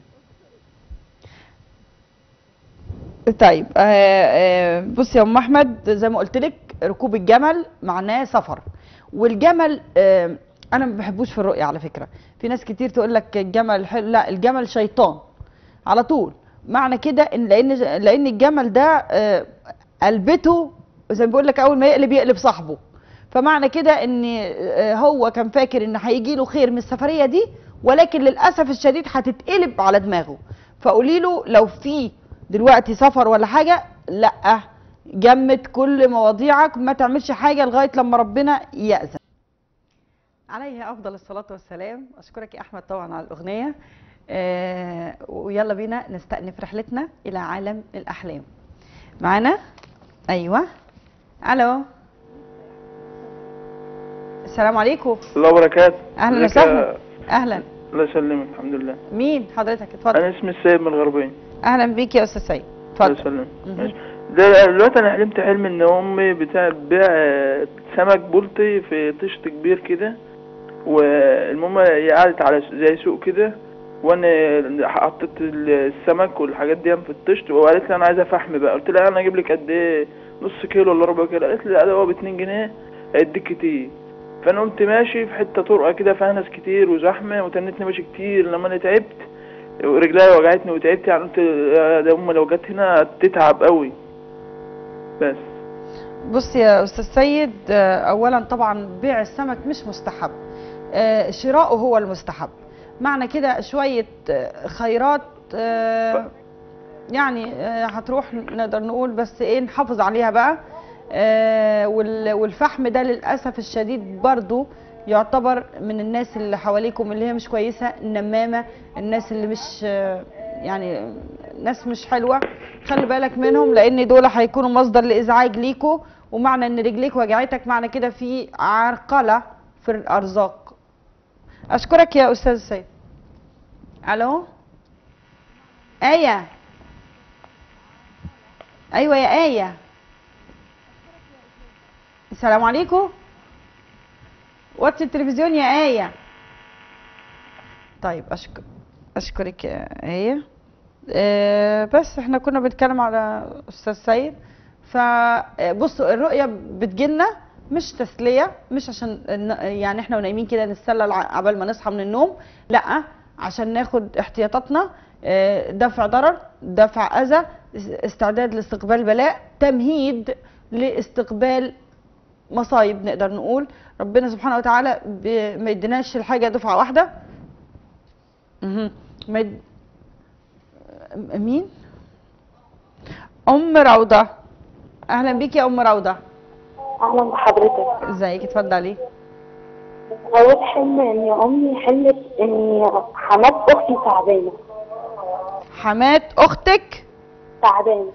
طيب بصي يا ام احمد، زي ما قلت لك ركوب الجمل معناه سفر، والجمل انا ما بحبوش في الرؤيه على فكره. في ناس كتير تقول لك الجمل حلو، لا الجمل شيطان على طول. معنى كده ان لان الجمل ده قلبته زي ما بيقول لك اول ما يقلب صاحبه. فمعنى كده ان هو كان فاكر ان هيجي له خير من السفريه دي، ولكن للاسف الشديد هتتقلب على دماغه. فقولي له لو في دلوقتي سفر ولا حاجه، لا جمد كل مواضيعك، ما تعملش حاجه لغايه لما ربنا يأذن. عليه افضل الصلاه والسلام. اشكرك يا احمد طبعا على الاغنيه. ويلا بينا نستأنف رحلتنا الى عالم الاحلام. معانا ايوه. الو السلام عليكم. الله وبركاته. اهلا وسهلا. اهلا. الله يسلمك. الحمد لله. مين حضرتك؟ اتفضل. انا اسمي السيد من الغربيه. اهلا بيك يا استاذ سيد. اتفضل. الله يسلمك. دلوقتي انا حلمت حلم ان امي بتبيع سمك بلطي في طشت كبير كده، والمهم هي قعدت على زي سوق كده، وانا حطيت السمك والحاجات دي في الطشت، وقالت لي انا عايزه فحم بقى. قلت لها انا اجيب لك قد ايه، نص كيلو ولا ربع كيلو؟ قالت لي لا ده هو ب2 جنيه هيديك كتير. فانا قمت ماشي في حته طرقه كده فيها ناس كتير وزحمه، وتنتني ماشي كتير. لما انا تعبت ورجلي وجعتني وتعبت، يعني قلت ده امي لو جت هنا تتعب قوي. بس بص يا استاذ سيد، اولا طبعا بيع السمك مش مستحب، شراؤه هو المستحب. معنى كده شويه خيرات يعني هتروح نقدر نقول، بس ايه نحافظ عليها بقى. والفحم ده للاسف الشديد برضو يعتبر من الناس اللي حواليكم اللي هي مش كويسه، النمامه، الناس اللي مش يعني ناس مش حلوه، خلي بالك منهم، لان دول هيكونوا مصدر لازعاج ليكوا. ومعنى ان رجليك وجعتك معنى كده في عرقله في الارزاق. اشكرك يا استاذ سيد. الو ايه. ايوه يا ايه. السلام عليكم. وطي التلفزيون يا ايه. طيب اشكرك يا ايه. بس احنا كنا بنتكلم على استاذ سيد. فبصوا الرؤيه بتجيلنا مش تسليه، مش عشان يعني احنا ونايمين كده نتسلى عبال ما نصحى من النوم، لا عشان ناخد احتياطاتنا، دفع ضرر، دفع اذى، استعداد لاستقبال بلاء، تمهيد لاستقبال مصايب. نقدر نقول ربنا سبحانه وتعالى ما يديناش الحاجه دفعه واحده. مين؟ ام روضه. اهلا بيك يا ام روضه. اهلا بحضرتك. ازيك؟ اتفضلي. غويت حلم ان امي حلمت ان حمات اختي تعبانه. حمات اختك تعبانه؟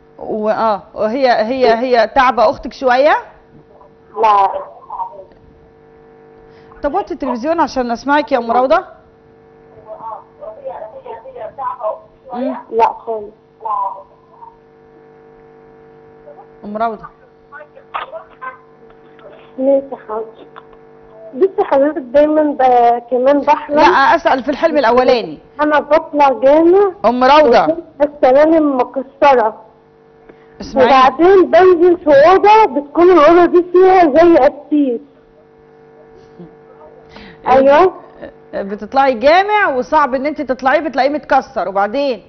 وهي تعبه اختك شويه؟ لا. طب وطي التلفزيون عشان اسمعك يا ام روضه. لا خالص. ام روضه. ماشي حاضر. بصي حضرتك دايما كمان بحلم. لا اسال في الحلم الاولاني. انا بطلع جامع ام روضه السلالم مكسره، اسمعي، وبعدين بنزل في اوضه بتكون الاوضه دي فيها زي قسيس. ايوه بتطلعي جامع وصعب ان انت تطلعيه، بتلاقيه متكسر، وبعدين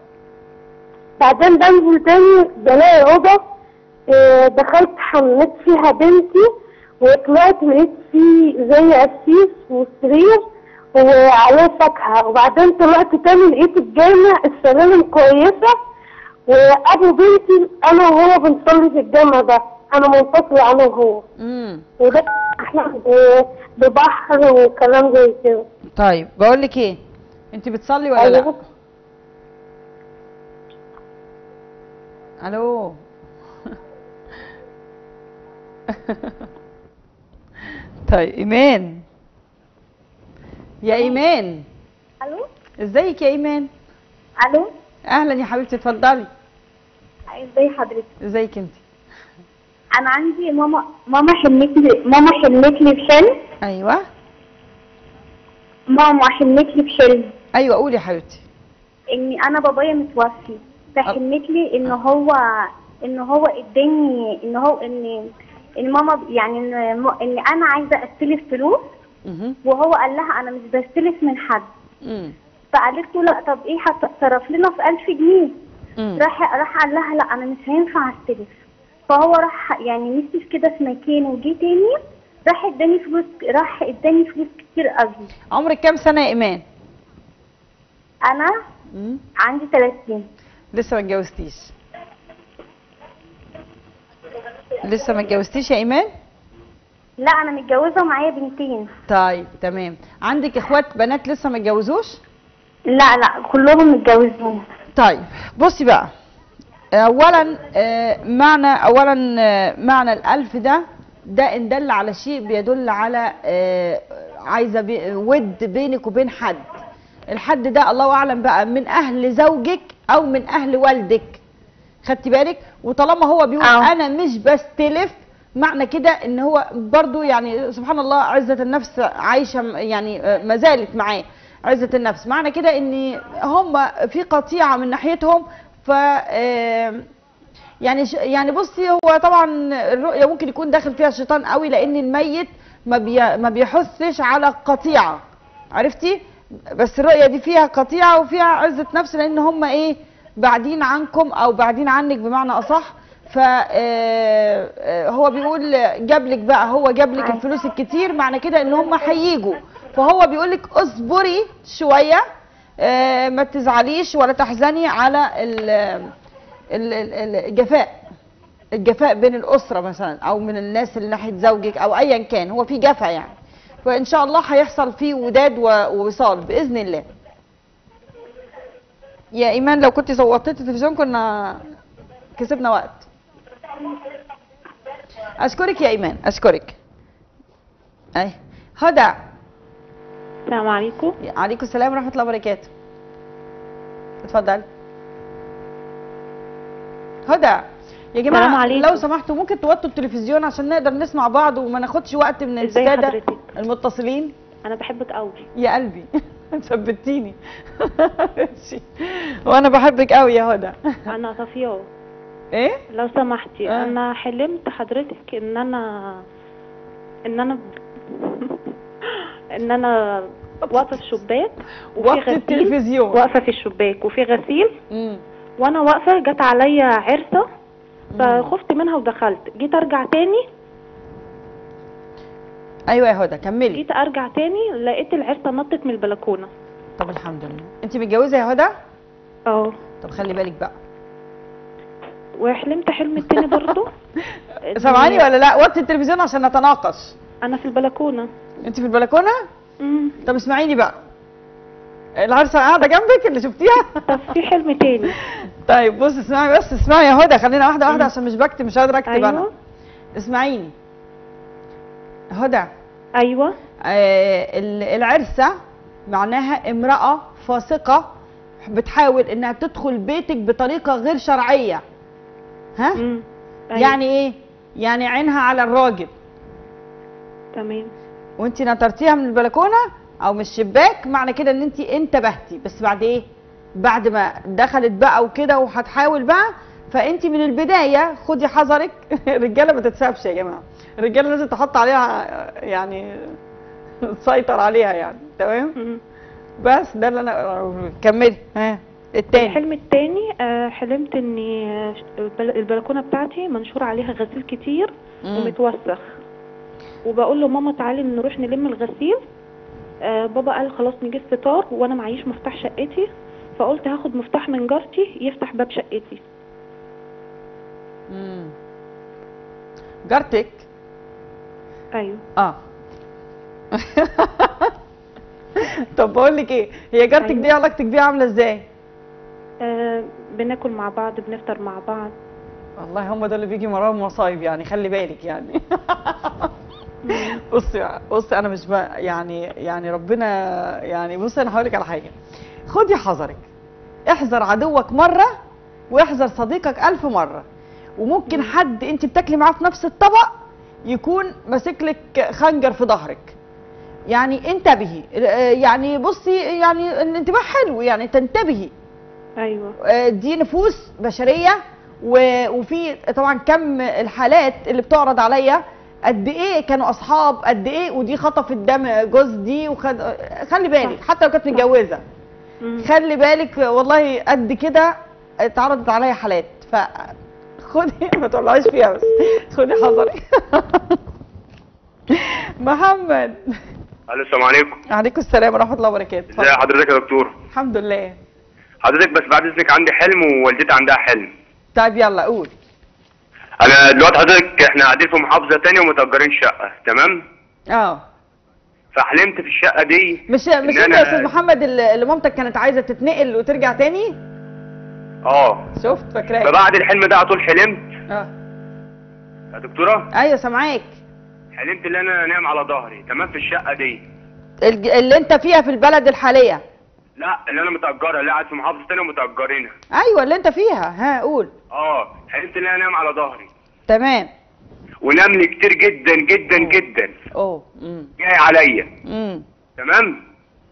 بنزل تاني بلاقي اوضه دخلت حملت فيها بنتي، وطلعت لقيت فيه زي قسيس وسرير وعليه فاكهه، وبعدين طلعت تاني لقيت الجامع السلالم كويسه، وابو بنتي انا وهو بنصلي في الجامع ده، انا منفصله انا وهو. وده احنا ببحر وكلام زي كده. طيب بقول لك ايه، انت بتصلي ولا لا؟ الو طيب ايمان، يا ايمان. الو ازيك يا ايمان؟ الو اهلا يا حبيبتي، اتفضلي. ازي حضرتك؟ ازيك انت؟ انا عندي ماما حلمت لي بحلم. ايوه ماما حلمت لي بحلم. ايوه قولي يا حبيبتي. اني انا بابايا متوفي، فحلمت لي ان هو اداني ان ماما يعني ان انا عايزه استلف فلوس وهو قال لها انا مش بستلف من حد. فقالت له لا طب ايه هتتصرف لنا في 1000 جنيه. راح قال لها لا انا مش هينفع استلف. فهو راح يعني مسك كده في مكان وجي تاني راح اداني فلوس كتير قوي. عمرك كام سنه يا ايمان؟ انا عندي 30. لسه ما اتجوزتيش؟ لسه ما اتجوزتيش يا ايمان؟ لا انا متجوزه ومعايا بنتين. طيب تمام. عندك اخوات بنات لسه ما اتجوزوش؟ لا كلهم متجوزين. طيب بصي بقى، اولا معنى ال1000 ده ان دل على شيء بيدل على عايزه ود بينك وبين حد. الحد ده الله اعلم بقى من اهل زوجك او من اهل والدك، خدتي بالك؟ وطالما هو بيقول انا مش بستلف، معنى كده ان هو برضو يعني سبحان الله عزة النفس عايشه، يعني ما زالت معاه عزة النفس. معنى كده ان هم في قطيعه من ناحيتهم. ف يعني بصي، هو طبعا الرؤيه ممكن يكون داخل فيها الشيطان قوي، لان الميت ما بيحثش على القطيعه، عرفتي؟ بس الرؤيه دي فيها قطيعه وفيها عزه نفس، لان هم ايه بعدين عنكم او بعدين عنك بمعنى اصح. فهو بيقول جابلك بقى، هو جابلك الفلوس الكتير، معنى كده ان هم هيجوا. فهو بيقول لك اصبري شويه، ما تزعليش ولا تحزني على الجفاء بين الاسره مثلا، او من الناس اللي ناحيه زوجك او ايا كان، هو في جفا يعني. فان شاء الله هيحصل فيه وداد ووصال باذن الله. يا ايمان لو كنت صوتت التلفزيون كنا كسبنا وقت. اشكرك يا ايمان، اشكرك. اي هدى. السلام عليكم. عليكم السلام ورحمه الله وبركاته. اتفضلي هدى. يا جماعه لو سمحتوا ممكن توطوا التلفزيون عشان نقدر نسمع بعض وما ناخدش وقت من الساده المتصلين. انا بحبك قوي يا قلبي. ثبتيني. وانا بحبك قوي يا هدى. انا صفيه. ايه لو سمحتي انا حلمت حضرتك ان انا واقفه في الشباك وفي التلفزيون، واقفه في الشباك وفي غسيل. وانا واقفه جت عليا عرسه فخفت منها ودخلت. جيت ارجع تاني. ايوه يا هدى كملي. جيت ارجع تاني لقيت العرسه نطت من البلكونه. طب الحمد لله. انت متجوزه يا هدى؟ اه. طب خلي بالك بقى. وحلمت حلم التاني برضه. سامعاني ولا لا؟ وطي التلفزيون عشان نتناقش. انا في البلكونه. انت في البلكونه؟ طب اسمعيني بقى. العرسه قاعده جنبك اللي شفتيها؟ طب في حلم تاني. طيب بص اسمعي، بس اسمعي يا هدى، خلينا واحده واحده عشان مش بكتب، مش قادره اكتب. أيوة. انا اسمعيني هدى. ايوه. العرسه معناها امراه فاسقه بتحاول انها تدخل بيتك بطريقه غير شرعيه. ها؟ أيوة. يعني ايه؟ يعني عينها على الراجل. تمام. وانت نطرتيها من البلكونه او من الشباك، معنى كده ان انت انتبهتي. بس بعد ايه؟ بعد ما دخلت بقى وكده وهتحاول بقى، فانت من البدايه خدي حذرك. الرجاله ما تتسابش يا جماعه، الرجاله لازم تحط عليها يعني تسيطر عليها يعني. تمام؟ بس ده اللي انا كملي. ها التاني. الحلم التاني حلمت ان البلكونه بتاعتي منشور عليها غسيل كتير ومتوسخ، وبقول له ماما تعالي نروح نلم الغسيل. بابا قال خلاص نجيب فطار وانا معيش مفتاح شقتي، فقلت هاخد مفتاح من جارتي يفتح باب شقتي. جارتك؟ ايوه. طب بقول لك ايه، هي جارتك دي علاقتك بيها عامله ازاي؟ بناكل مع بعض، بنفطر مع بعض. والله هم ده اللي بيجي وراهم مصايب يعني، خلي بالك يعني. بصي انا مش يعني ربنا يعني. بصي انا هقول لك على حاجه، خدي حذرك، احذر عدوك مره واحذر صديقك 1000 مره. وممكن حد انت بتاكلي معاه في نفس الطبق يكون ماسك لك خنجر في ظهرك، يعني انتبهي. يعني بصي يعني الانتباه حلو يعني، تنتبهي. ايوه. دي نفوس بشريه، وفي طبعا كم الحالات اللي بتعرض عليا قد ايه كانوا اصحاب، قد ايه، ودي خطفت دم جوز دي خلي بالك حتى لو كانت متجوزه، خلي بالك والله قد كده اتعرضت عليا حالات، خدي ما تطلعيش فيها بس خدي حذري. محمد. الو السلام عليكم. وعليكم السلام ورحمه الله وبركاته. ازي حضرتك يا دكتور؟ الحمد لله. حضرتك بس بعد اذنك عندي حلم ووالدتي عندها حلم. طيب يلا قول. انا دلوقتي حضرتك احنا قاعدين في محافظه تانية ومتأجرين شقه، تمام؟ فحلمت في الشقه دي مش انت يا استاذ محمد اللي مامتك كانت عايزه تتنقل وترجع تاني؟ شفت فاكراك. فبعد الحلم ده على طول حلمت يا دكتوره. ايوه سامعاك. حلمت ان انا انام على ظهري، تمام، في الشقه دي اللي انت فيها في البلد الحاليه. لا اللي انا متأجرها، اللي قاعد في محافظه تانية ومتأجرينها. ايوه اللي انت فيها. ها قول. حلمت ان انا انام على ظهري. تمام. ونمل كتير جدا جدا جدا. جاي عليا. تمام.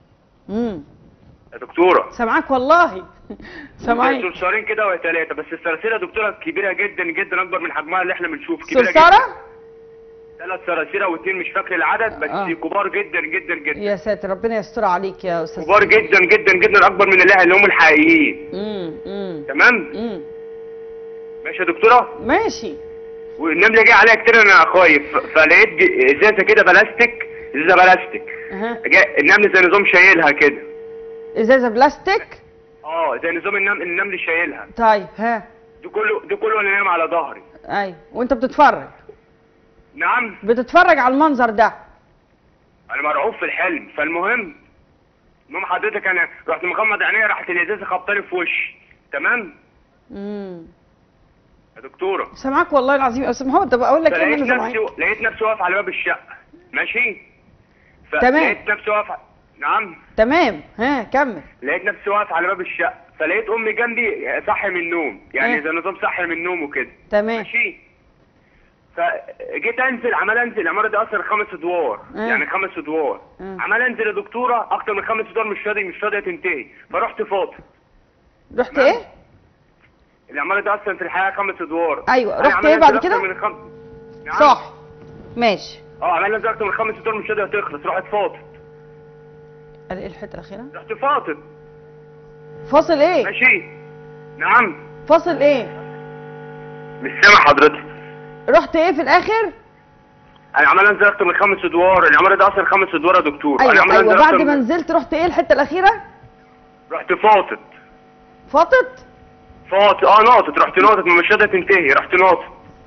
يا دكتوره. سامعاك والله. سامعاك. صرصارين كده وثلاثه، بس الصراصير يا دكتوره كبيره جدا جدا، اكبر من حجمها اللي احنا بنشوف. كبيره صرصاره؟ 3 صراصير و2 مش فاكر العدد، بس كبار جدا جدا جدا. يا ساتر ربنا يستر عليك يا استاذ. كبار جدا جدا جدا، اكبر من اللي هم الحقيقيين. تمام. ماشي يا دكتوره؟ ماشي. والنمله جايه عليا كتير، انا خايف، فلقيت ازازه كده بلاستيك، ازازه بلاستيك. النمل زي نظام شايلها كده. ازازه بلاستيك؟ زي نظام النمل شايلها. طيب ها. ده كله وانا نايم على ظهري. ايوه وانت بتتفرج. نعم. بتتفرج على المنظر ده. انا مرعوب في الحلم، فالمهم حضرتك انا رحت مغمض عينيا، راحت الازازه خبطاني في وشي، تمام؟ يا دكتوره. سامعاك والله العظيم يا استاذ محمد. طب اقول لك ايه لقيت نفسي واقف على باب الشقه، ماشي؟ تمام. لقيت نفسي واقف. نعم. تمام. ها كمل. لقيت نفسي واقف على باب الشقه، فلقيت امي جنبي صاحيه من النوم، يعني زي نظام صاحيه من النوم وكده. تمام. ماشي. فجيت انزل، عمال انزل، العماره دي اصلا 5 ادوار، يعني 5 ادوار. عمال انزل يا دكتوره اكتر من 5 ادوار، مش راضيه تنتهي، فرحت فاطر. رحت ايه؟ العماره دي اصلا في الحقيقه 5 ادوار. ايوه رحت ايه بعد كده؟ نعم. صح. ماشي. عمال انزل اكتر من 5 ادوار، مش راضيه تخلص، رحت فاطر. قال ايه الحته الاخيره؟ رحت فاطر. فاصل ايه؟ ماشي. نعم. فاصل ايه؟ مش سامع حضرتك. رحت ايه في الاخر؟ انا عمال انزل اكتر من 5 ادوار، العماره دي اصلا 5 ادوار يا دكتور. ايوه بعد ما نزلت رحت ايه الحته الاخيره؟ رحت فاطت. فاطت؟ ناطت، رحت ناطت، مش قادره تنتهي، رحت ناطت.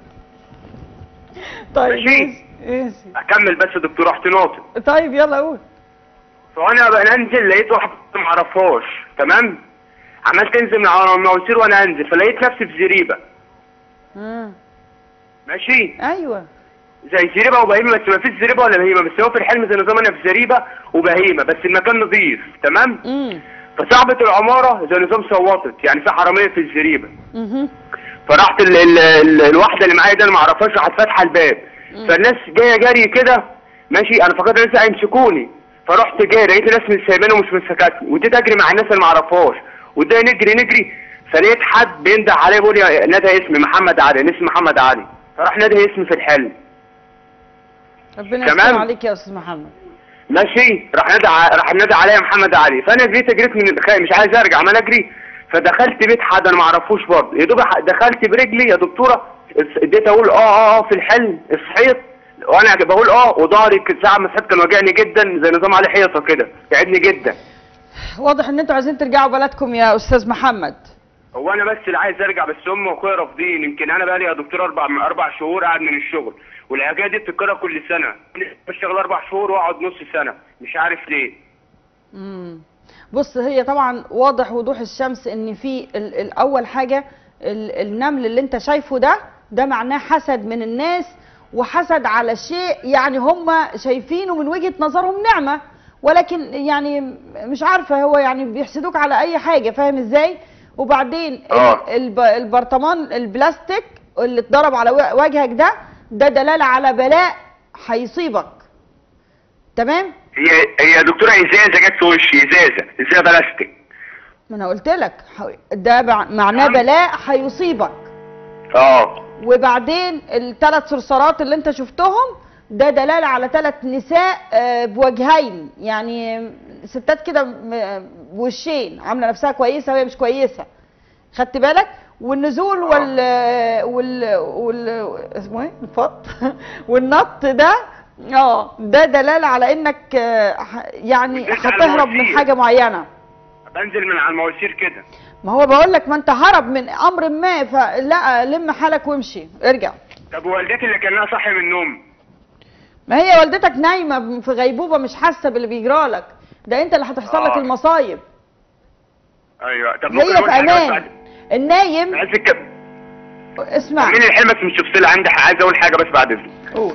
طيب ماشي. اكمل بس يا دكتور. رحت ناطت. طيب يلا قول. فانا بقى انزل لقيت واحد ما اعرفهاش، تمام؟ عمال تنزل من على المواسير وانا انزل، فلقيت نفسي في زريبه. ماشي. ايوه. زي زريبه وبهيمه، بس ما فيش زريبه ولا بهيمه، بس هو في الحلم زي نظام انا في زريبه وبهيمه، بس المكان نظيف، تمام؟ فصاحبه العماره زي نظام صوتت، يعني في حراميه في الزريبه. فراحت الواحده اللي معايا دي انا ما اعرفهاش، راحت فاتحه الباب. فالناس جايه جري كده، ماشي، انا فكرت الناس هيمسكوني، فرحت جاي لقيت الناس مش سايباني ومش مسكتني، وديت اجري مع الناس اللي ما اعرفهاش، وده نجري، فلقيت حد بينده عليا بيقول لي نادى اسمي محمد علي، اسمي محمد علي، فراح نادى اسمي في الحلم. ربنا يستر عليك يا استاذ محمد. ماشي. راح نادى عليا محمد علي، فانا جريت من مش عايز ارجع، عمال اجري، فدخلت بيت حد انا ما اعرفوش برضه، يا دوب دخلت برجلي يا دكتوره، اديت اقول في الحلم، صحيت وانا بقول وضهري ساعه ما صحيت كان واجعني جدا، زي نظام عليه حيطه كده، تعبني جدا. واضح ان انتوا عايزين ترجعوا بلدكم يا استاذ محمد. هو انا بس اللي عايز ارجع، بس امي واخويا رافضين. يمكن انا بقالي يا دكتور 4 شهور قاعد من الشغل، والحكايه دي بتتكرر كل سنه، بشتغل 4 شهور واقعد نص سنه، مش عارف ليه. بص هي طبعا واضح وضوح الشمس ان في اول حاجه النمل اللي انت شايفه ده معناه حسد من الناس، وحسد على شيء يعني هم شايفينه من وجهه نظرهم نعمه، ولكن يعني مش عارفه هو يعني بيحسدوك على اي حاجه، فاهم ازاي؟ وبعدين البرطمان البلاستيك اللي اتضرب على وجهك ده دلاله على بلاء هيصيبك. تمام؟ هي يا دكتوره ازازه جت في وشي، ازازه بلاستيك. ما انا قلت لك ده معناه بلاء هيصيبك. وبعدين ال3 صرصارات اللي انت شفتهم ده دلاله على 3 نساء بوجهين، يعني ستات كده بوشين، عامله نفسها كويسه وهي مش كويسه. خدت بالك؟ والنزول اسمه ايه؟ الفط والنط ده ده دلاله على انك يعني هتهرب من حاجه معينه. بنزل من على المواسير كده. ما هو بقول لك، ما انت هرب من امر ما، فلا لم حالك وامشي ارجع. طب والدتي اللي كانها صاحيه من النوم؟ ما هي والدتك نايمه في غيبوبه مش حاسه باللي بيجرالك، ده انت اللي هتحصل لك المصايب. ايوه. طب هي في امان. النايم اسمع مين الحلم بس مش تفصيل عندي، عايز اقول حاجه بس بعد اذنك. قول.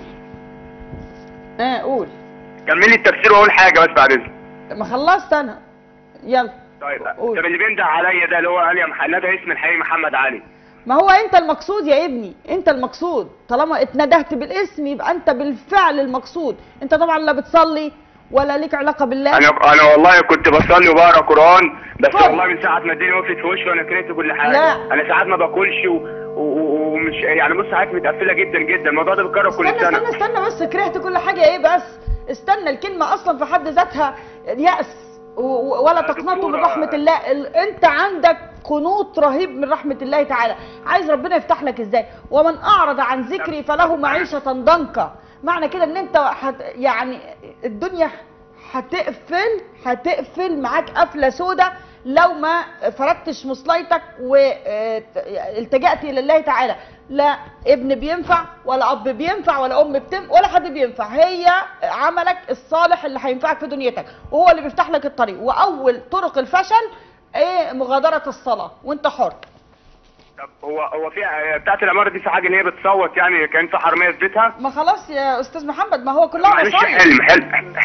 قول. كمل لي التفسير واقول حاجه بس بعد اذنك. ما خلصت انا. يلا. طيب طب اللي بينده عليا ده اللي هو قال يا محمد، ده اسم الحقيقي محمد علي. ما هو انت المقصود يا ابني، انت المقصود، طالما اتندهت بالاسم يبقى انت بالفعل المقصود. انت طبعا لا بتصلي ولا ليك علاقه بالله. انا والله كنت بصلي وبقرا قران، بس والله من ساعه ما الدنيا وقفت في وشي وانا كرهت كل حاجه. لا. انا ساعات ما باكلش ومش يعني بص ساعات متقفله جدا جدا. الموضوع ده بيتكرر كل سنه. استنى بس، كرهت كل حاجه ايه بس؟ استنى، الكلمه اصلا في حد ذاتها يأس، ولا تقنطوا من رحمه الله. انت عندك قنوط رهيب من رحمه الله تعالى. عايز ربنا يفتح لك ازاي؟ ومن اعرض عن ذكري فله معيشه ضنكا. معنى كده ان انت يعني الدنيا هتقفل معاك قفله سودة لو ما فردتش مصليتك والتجأت الى الله تعالى. لا ابن بينفع ولا اب بينفع ولا ام ولا حد بينفع. هي عملك الصالح اللي هينفعك في دنيتك، وهو اللي بيفتح لك الطريق. واول طرق الفشل مغادره الصلاه، وانت حر. طب هو في بتاعت العماره دي في حاجه ان هي بتصوت، يعني كان في حراميه في بيتها؟ ما خلاص يا استاذ محمد، ما هو كلها معلش حلم.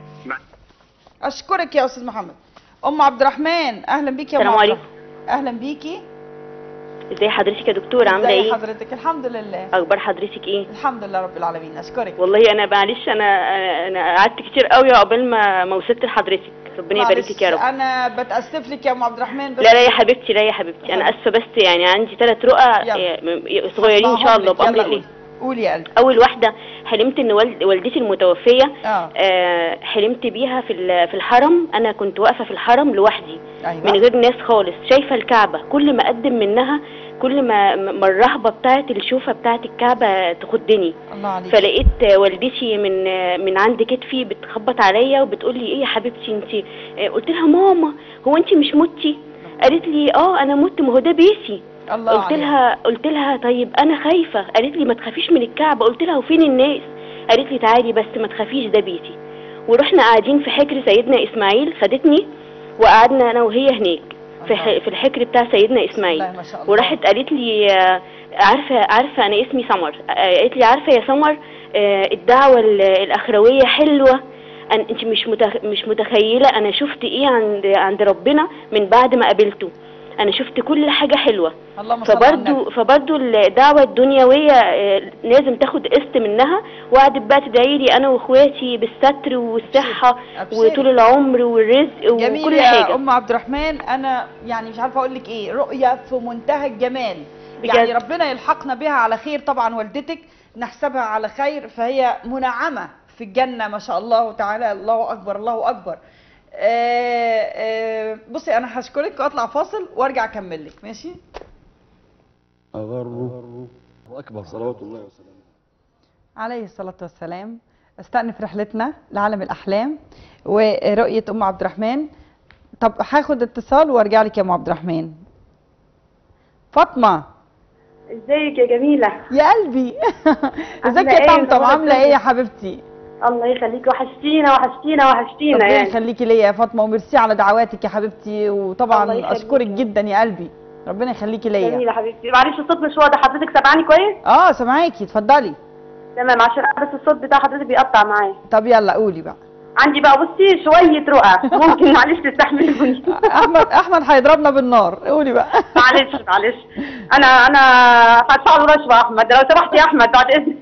اشكرك يا استاذ محمد. ام عبد الرحمن اهلا بيكي يا ام. السلام عليكم. اهلا بيكي. ازي حضرتك يا دكتوره؟ عامله ايه؟ ازي حضرتك؟ الحمد لله. اخبار حضرتك ايه؟ الحمد لله رب العالمين. اشكرك. والله انا معلش، انا قعدت كتير قوي عقبال ما وصلت لحضرتك. ربنا يبارك لك يا رب. انا بتاسف لك يا ام عبد الرحمن. لا يا حبيبتي، لا يا حبيبتي، انا اسفه، بس يعني عندي 3 رؤى صغيرين ان شاء الله بامر الله. قولي يا قلبي. اول واحده حلمت ان والدتي المتوفيه حلمت بيها في الحرم. انا كنت واقفه في الحرم لوحدي. أيوة. من غير ناس خالص، شايفه الكعبه. كل ما اقدم منها كل ما الرهبه بتاعت الشوفه بتاعت الكعبه تخدني. الله عليك. فلقيت والدتي من عند كتفي بتخبط عليا وبتقول لي ايه يا حبيبتي انت؟ قلت لها ماما هو انت مش متي؟ قالت لي انا مت، ما هو ده بيتي. الله قلت لها طيب انا خايفه. قالت لي ما تخافيش من الكعبه. قلت لها وفين الناس؟ قالت لي تعالي بس ما تخافيش ده بيتي. ورحنا قاعدين في حجر سيدنا اسماعيل، خدتني وقعدنا انا وهي هناك في الحجر بتاع سيدنا اسماعيل. وراحت قالت لي عارفه انا اسمي سمر. قالت لي عارفه يا سمر الدعوه الاخرويه حلوه. انت مش متخيله انا شفت ايه عند ربنا من بعد ما قابلته. انا شفت كل حاجه حلوه. فبرضو الدعوه الدنيويه لازم تاخد قسط منها. وقعدت بقى تدعي لي انا واخواتي بالستر والصحه وطول العمر والرزق وكل حاجه. جميل يا ام عبد الرحمن. انا يعني مش عارفه اقول لك ايه، رؤيه في منتهى الجمال. يعني ربنا يلحقنا بها على خير. طبعا والدتك نحسبها على خير، فهي منعمه في الجنه ما شاء الله تعالى. الله اكبر الله اكبر. بصي انا هشكرك واطلع فاصل وارجع اكمل لك. ماشي؟ الله اكبر. صلوات الله وسلامه عليه الصلاه والسلام. استأنف رحلتنا لعالم الاحلام ورؤيه ام عبد الرحمن. طب هاخد اتصال وارجع لك يا ام عبد الرحمن. فاطمه ازيك يا جميله؟ يا قلبي ازيك يا طمطم؟ عامله ايه يا حبيبتي؟ الله يخليكي، وحشتينا ربنا يخليكي ليا يا فاطمه، وميرسي على دعواتك يا حبيبتي. وطبعا اشكرك جدا يا قلبي، ربنا يخليكي ليا. جميله حبيبتي. معلش الصوت مش واضح، حضرتك سامعاني كويس؟ سامعاكي، اتفضلي. تمام، عشان بس الصوت بتاع حضرتك بيقطع معايا. طب يلا قولي بقى. عندي بقى بصي شويه رؤى ممكن معلش تستحملوني. احمد هيضربنا بالنار. قولي بقى. معلش انا هدفع له رشوه احمد لو سمحت يا احمد بعد اذنك.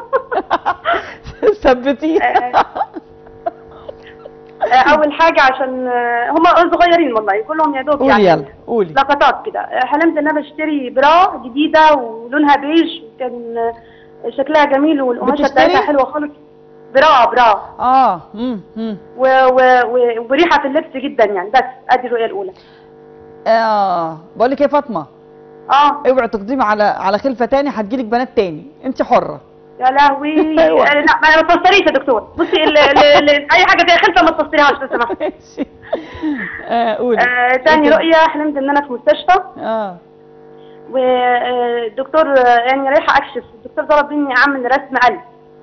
ثبتيه. اول حاجه عشان هم صغيرين والله كلهم يا دوب يعني. قولي. لقطات كده. حلمت ان انا بشتري برا جديده ولونها بيج، وكان شكلها جميل والقماشه بتاعتها حلوه خالص. برا وريحه في اللبس جدا يعني. بس ادي الرؤيه الاولى. بقول لك ايه يا فاطمه، اوعي تقدمي على خلفه تاني، هتجيلك بنات تاني، انت حره. يا لهوي. لا ما تفسريش يا دكتور. بصي اي حاجه فيها خلفه ما تفسريهاش لو سمحتي. قولي. تاني رؤيه حلمت ان انا في مستشفى. والدكتور يعني رايحه اكشف، الدكتور طلب مني اعمل رسم قلب.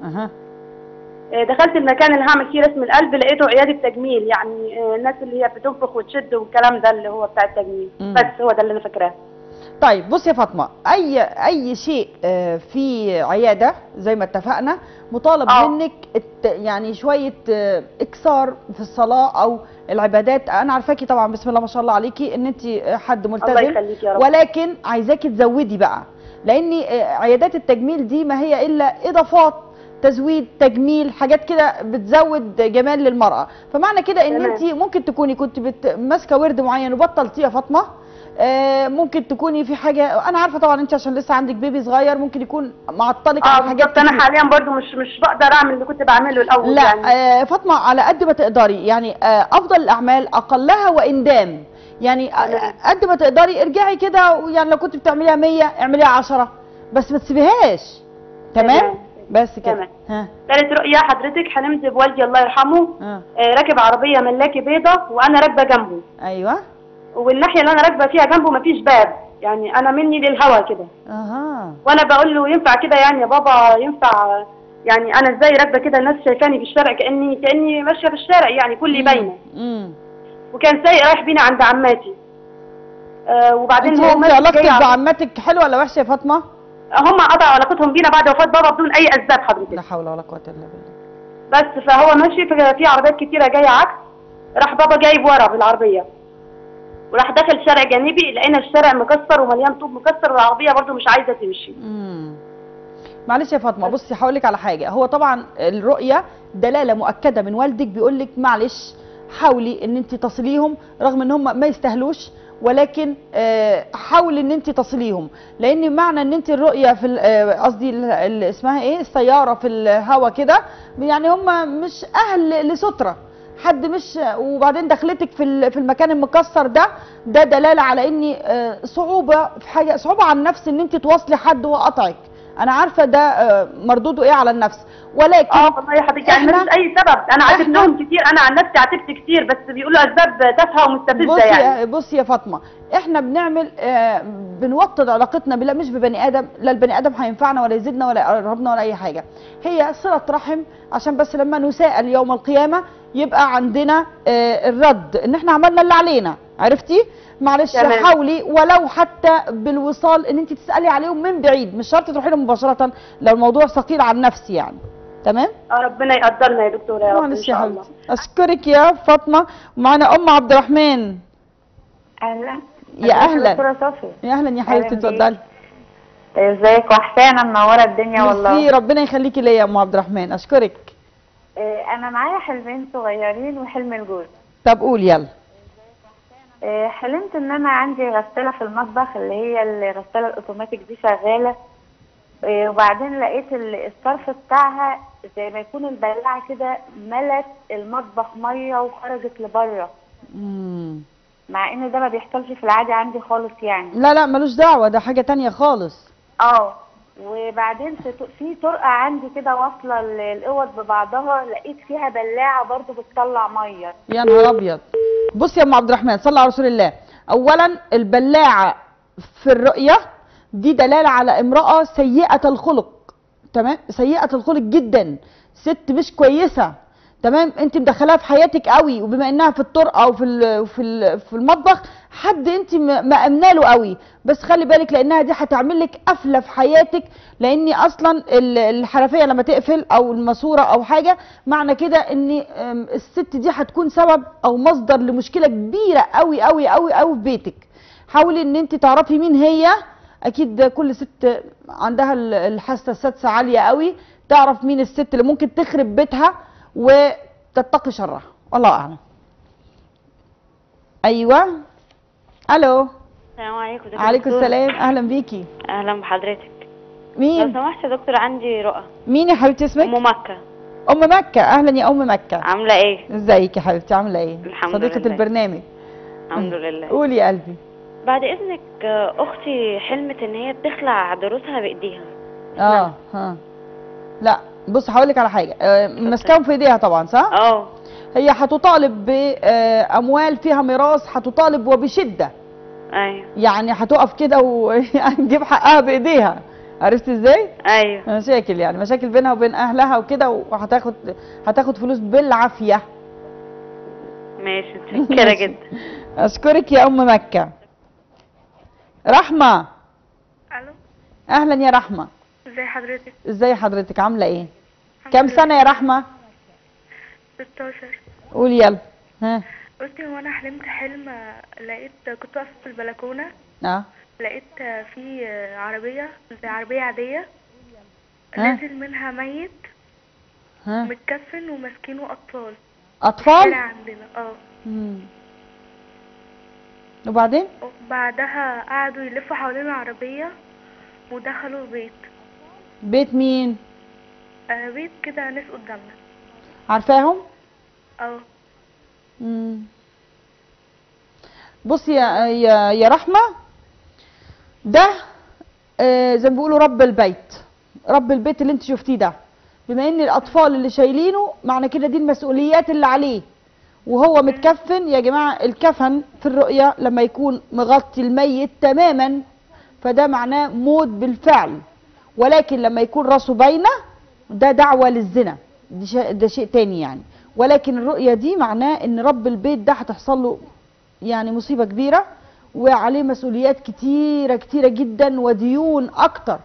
دخلت المكان اللي هعمل فيه رسم القلب، لقيته عياده تجميل، يعني الناس اللي هي بتنفخ وتشد والكلام ده اللي هو بتاع التجميل. بس هو ده اللي انا فاكراه. طيب بصي يا فاطمه، اي شيء في عياده زي ما اتفقنا مطالب منك يعني شويه اكثار في الصلاه او العبادات. انا عارفاكي طبعا بسم الله ما شاء الله عليكي ان انت حد ملتزم، الله يخليكي يا رب. ولكن عايزاكي تزودي بقى، لان عيادات التجميل دي ما هي الا اضافات، تزويد، تجميل، حاجات كده بتزود جمال للمراه. فمعنى كده ان انت ممكن تكوني كنت ماسكه ورد معين وبطلتيه يا فاطمه. ممكن تكوني في حاجه، انا عارفه طبعا انت عشان لسه عندك بيبي صغير ممكن يكون معطلك عن حاجات كتير. انا حاليا برضو مش بقدر اعمل اللي كنت بعمله الاول. لا يعني. فاطمه على قد ما تقدري يعني، افضل الاعمال اقلها واندام، يعني قد ما تقدري ارجعي كده، يعني لو كنت بتعمليها 100 اعمليها 10 بس ما تسيبيهاش. تمام. بس كده. ثالث رؤيه حضرتك حلمت بوالدي الله يرحمه راكب عربيه ملاكي بيضه وانا راكبه جنبه. ايوه. والناحيه اللي انا راكبه فيها جنبه مفيش باب، يعني انا مني للهوا كده. وانا بقول له ينفع كده يعني يا بابا، ينفع يعني انا ازاي راكبه كده الناس شايفاني في الشارع كاني ماشيه في الشارع يعني كلي باينه. وكان سايق رايح بينا عند عماتي. وبعدين هو ماشي. علاقتك بعماتك حلوه ولا وحشه يا فاطمه؟ هم قطعوا علاقتهم بينا بعد وفاه بابا بدون اي اسباب حضرتك. لا حول ولا قوه الا بالله. بس فهو ماشي في عربيات كتيره جايه عكس، راح بابا جايب ورا بالعربيه وراح داخل شارع جانبي، لقينا الشارع مكسر ومليان طوب مكسر والعربيه برده مش عايزه تمشي. معلش يا فاطمه، بصي هقول لك على حاجه. هو طبعا الرؤيه دلاله مؤكده من والدك، بيقول لك معلش حاولي ان انت تصليهم رغم ان هم ما يستاهلوش، ولكن حاولي ان انت تصليهم، لان معنى ان انت الرؤيه في قصدي اسمها ايه، السياره في الهوا كده، يعني هم مش اهل لستره حد، مش وبعدين دخلتك في المكان المكسر ده دلاله على ان صعوبه في حاجه، صعوبه على النفس ان انت تواصلي حد وهو قطعك. انا عارفه ده مردوده ايه على النفس، ولكن والله يا حبيبتي يعني مفيش اي سبب. انا عاتبتهم كتير، انا عن نفسي عاتبت كتير بس بيقولوا اسباب تافهه ومستفزه يعني. بصي يا فاطمه، احنا بنعمل بنوطد علاقتنا بالله مش ببني ادم، لا البني ادم هينفعنا ولا يزيدنا ولا يقربنا ولا اي حاجه، هي صله رحم عشان بس لما نساءل يوم القيامه يبقى عندنا الرد ان احنا عملنا اللي علينا. عرفتي؟ معلش حاولي ولو حتى بالوصال ان انت تسالي عليهم من بعيد، مش شرط تروحي لهم مباشره لو الموضوع ثقيل على النفس يعني. تمام؟ ربنا يقدرنا يا دكتوره يا رب ان شاء الله. اشكرك يا فاطمه. ومعانا ام عبد الرحمن. اهلا. يا اهلا دكتوره صافي. يا اهلا يا حبيبتي، اتفضلي. ازيك؟ وحشانه منوره الدنيا والله. ميرسي، ربنا يخليكي ليا يا ام عبد الرحمن، اشكرك. انا معايا حلمين صغيرين وحلم الجوز. طب قولي يلا. حلمت ان انا عندي غساله في المطبخ اللي هي الغساله الاوتوماتيك دي شغاله، وبعدين لقيت الصرف بتاعها زي ما يكون البلاعه كده ملت المطبخ ميه وخرجت لبره. مع ان ده ما بيحصلش في العادي عندي خالص يعني. لا ملوش دعوه، ده حاجه تانية خالص. وبعدين في طرقه عندي كده واصله الاوض ببعضها، لقيت فيها بلاعه برضو بتطلع ميه. يا نهار ابيض. بصي يا ام عبد الرحمن، صلي على رسول الله. اولا البلاعه في الرؤيه دي دلاله على امراه سيئه الخلق. تمام؟ سيئه الخلق جدا، ست مش كويسه. تمام؟ انت مدخلاها في حياتك قوي، وبما انها في الطرقه او في المطبخ حد انت مأمنه له قوي، بس خلي بالك لانها دي هتعمل لك قفله في حياتك، لان اصلا الحنفيه لما تقفل او الماسوره او حاجه معنى كده ان الست دي هتكون سبب او مصدر لمشكله كبيره قوي قوي قوي قوي في بيتك. حاولي ان انت تعرفي مين هي، اكيد كل ست عندها الحاسه السادسه عاليه قوي، تعرف مين الست اللي ممكن تخرب بيتها وتتقي شرها، والله اعلم. ايوه الو. السلام عليكم. عليكم السلام، اهلا بيكي. اهلا بحضرتك. مين؟ لو سمحت يا دكتور عندي رؤى. مين يا حبيبتي اسمك؟ ام مكة. ام مكة، اهلا يا ام مكة. عاملة ايه؟ ازيك يا حبيبتي، عاملة ايه؟ الحمد لله. صديقة البرنامج. الحمد لله. قولي يا قلبي. بعد اذنك اختي حلمت ان هي بتخلع ضروسها بايديها. ها. لا بص هقول لك على حاجة، ماسكاهم في ايديها طبعا صح؟ هي هتطالب باموال فيها ميراث، هتطالب وبشدة. ايوه. يعني هتقف كده وهنجيب حقها بايديها. عرفت ازاي؟ ايوه. مشاكل يعني مشاكل بينها وبين اهلها وكده، وهتاخد فلوس بالعافيه. ماشي متشكره جدا. اشكرك يا ام مكه. رحمه. الو. اهلا يا رحمه. ازي حضرتك؟ ازي حضرتك، عامله ايه؟ كام سنه يا رحمه؟ 16. قولي يلا. ها. بصي هو انا حلمت حلم، لقيت كنت واقفه في البلكونه. لقيت في عربيه زي عربيه عاديه، نازل منها ميت متكفن وماسكينه اطفال عندنا. وبعدين بعدها قعدوا يلفوا حوالين العربيه ودخلوا بيت مين؟ بيت كده ناس قدامنا. عارفاهم؟ بصي يا رحمه، ده زي ما بيقولوا رب البيت اللي انت شفتيه ده، بما ان الاطفال اللي شايلينه معنى كده دي المسؤوليات اللي عليه، وهو متكفن. يا جماعه الكفن في الرؤيه لما يكون مغطي الميت تماما فده معناه موت بالفعل، ولكن لما يكون راسه باينه ده دعوه للزنا، ده شيء تاني يعني. ولكن الرؤيه دي معناه ان رب البيت ده هتحصل له يعني مصيبه كبيره، وعليه مسؤوليات كتيرة كتيرة جدا وديون أكتر.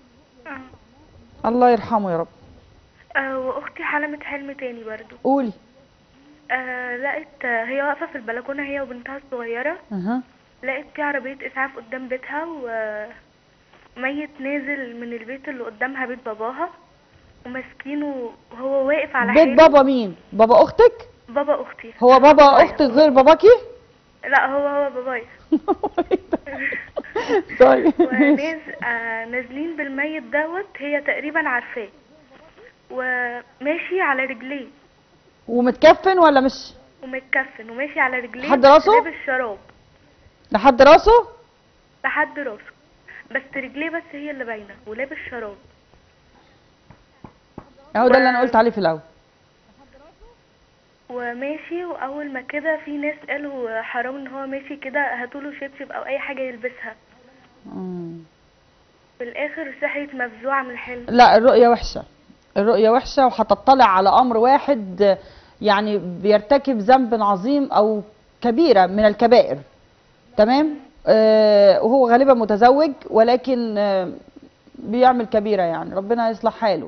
الله يرحمه يا رب. وأختي حلمت حلم تاني برضو. قولي. لقيت هي واقفة في البلكونة هي وبنتها الصغيرة. لقيت في عربية إسعاف قدام بيتها، وميت نازل من البيت اللي قدامها بيت باباها وماسكينه وهو واقف على حاله. بيت بابا مين؟ بابا أختك؟ بابا أختي. هو بابا أختك غير باباكي؟ لا هو بابايا. طيب. نازلين بالميت دوت، هي تقريبا عارفاه وماشي على رجليه. ومتكفن ولا مش؟ ومتكفن وماشي على رجليه لحد راسه؟ لابس شراب. لحد راسه؟ لحد راسه، بس رجليه بس هي اللي باينه ولابس شراب. اهو ده اللي انا قلت عليه في الاول. وماشي، واول ما كده في ناس قالوا حرام ان هو ماشي كده، هاتوله شبشب او اي حاجه يلبسها. في الاخر صحيت مفزوعه من الحلم. لا الرؤيه وحشه وهتطلع على امر واحد يعني بيرتكب ذنب عظيم او كبيره من الكبائر. تمام. وهو غالبا متزوج، ولكن بيعمل كبيره يعني، ربنا يصلح حاله.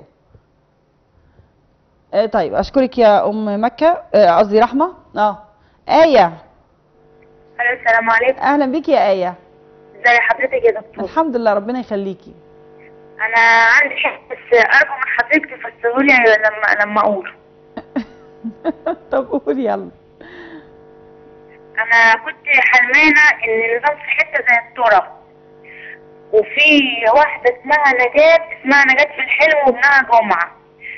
طيب اشكرك يا ام مكه، قصدي رحمه. آية. السلام عليكم. اهلا بيكي يا آية. ازي حضرتك يا دكتور؟ الحمد لله، ربنا يخليكي. انا عندي شك، بس ارجو من حضرتك تفسرولي لما اقول. طب قولي يلا. انا كنت حلمانه ان النظام في حته زي التراب، وفي واحده اسمها نجاة في الحلم وابنها جمعه.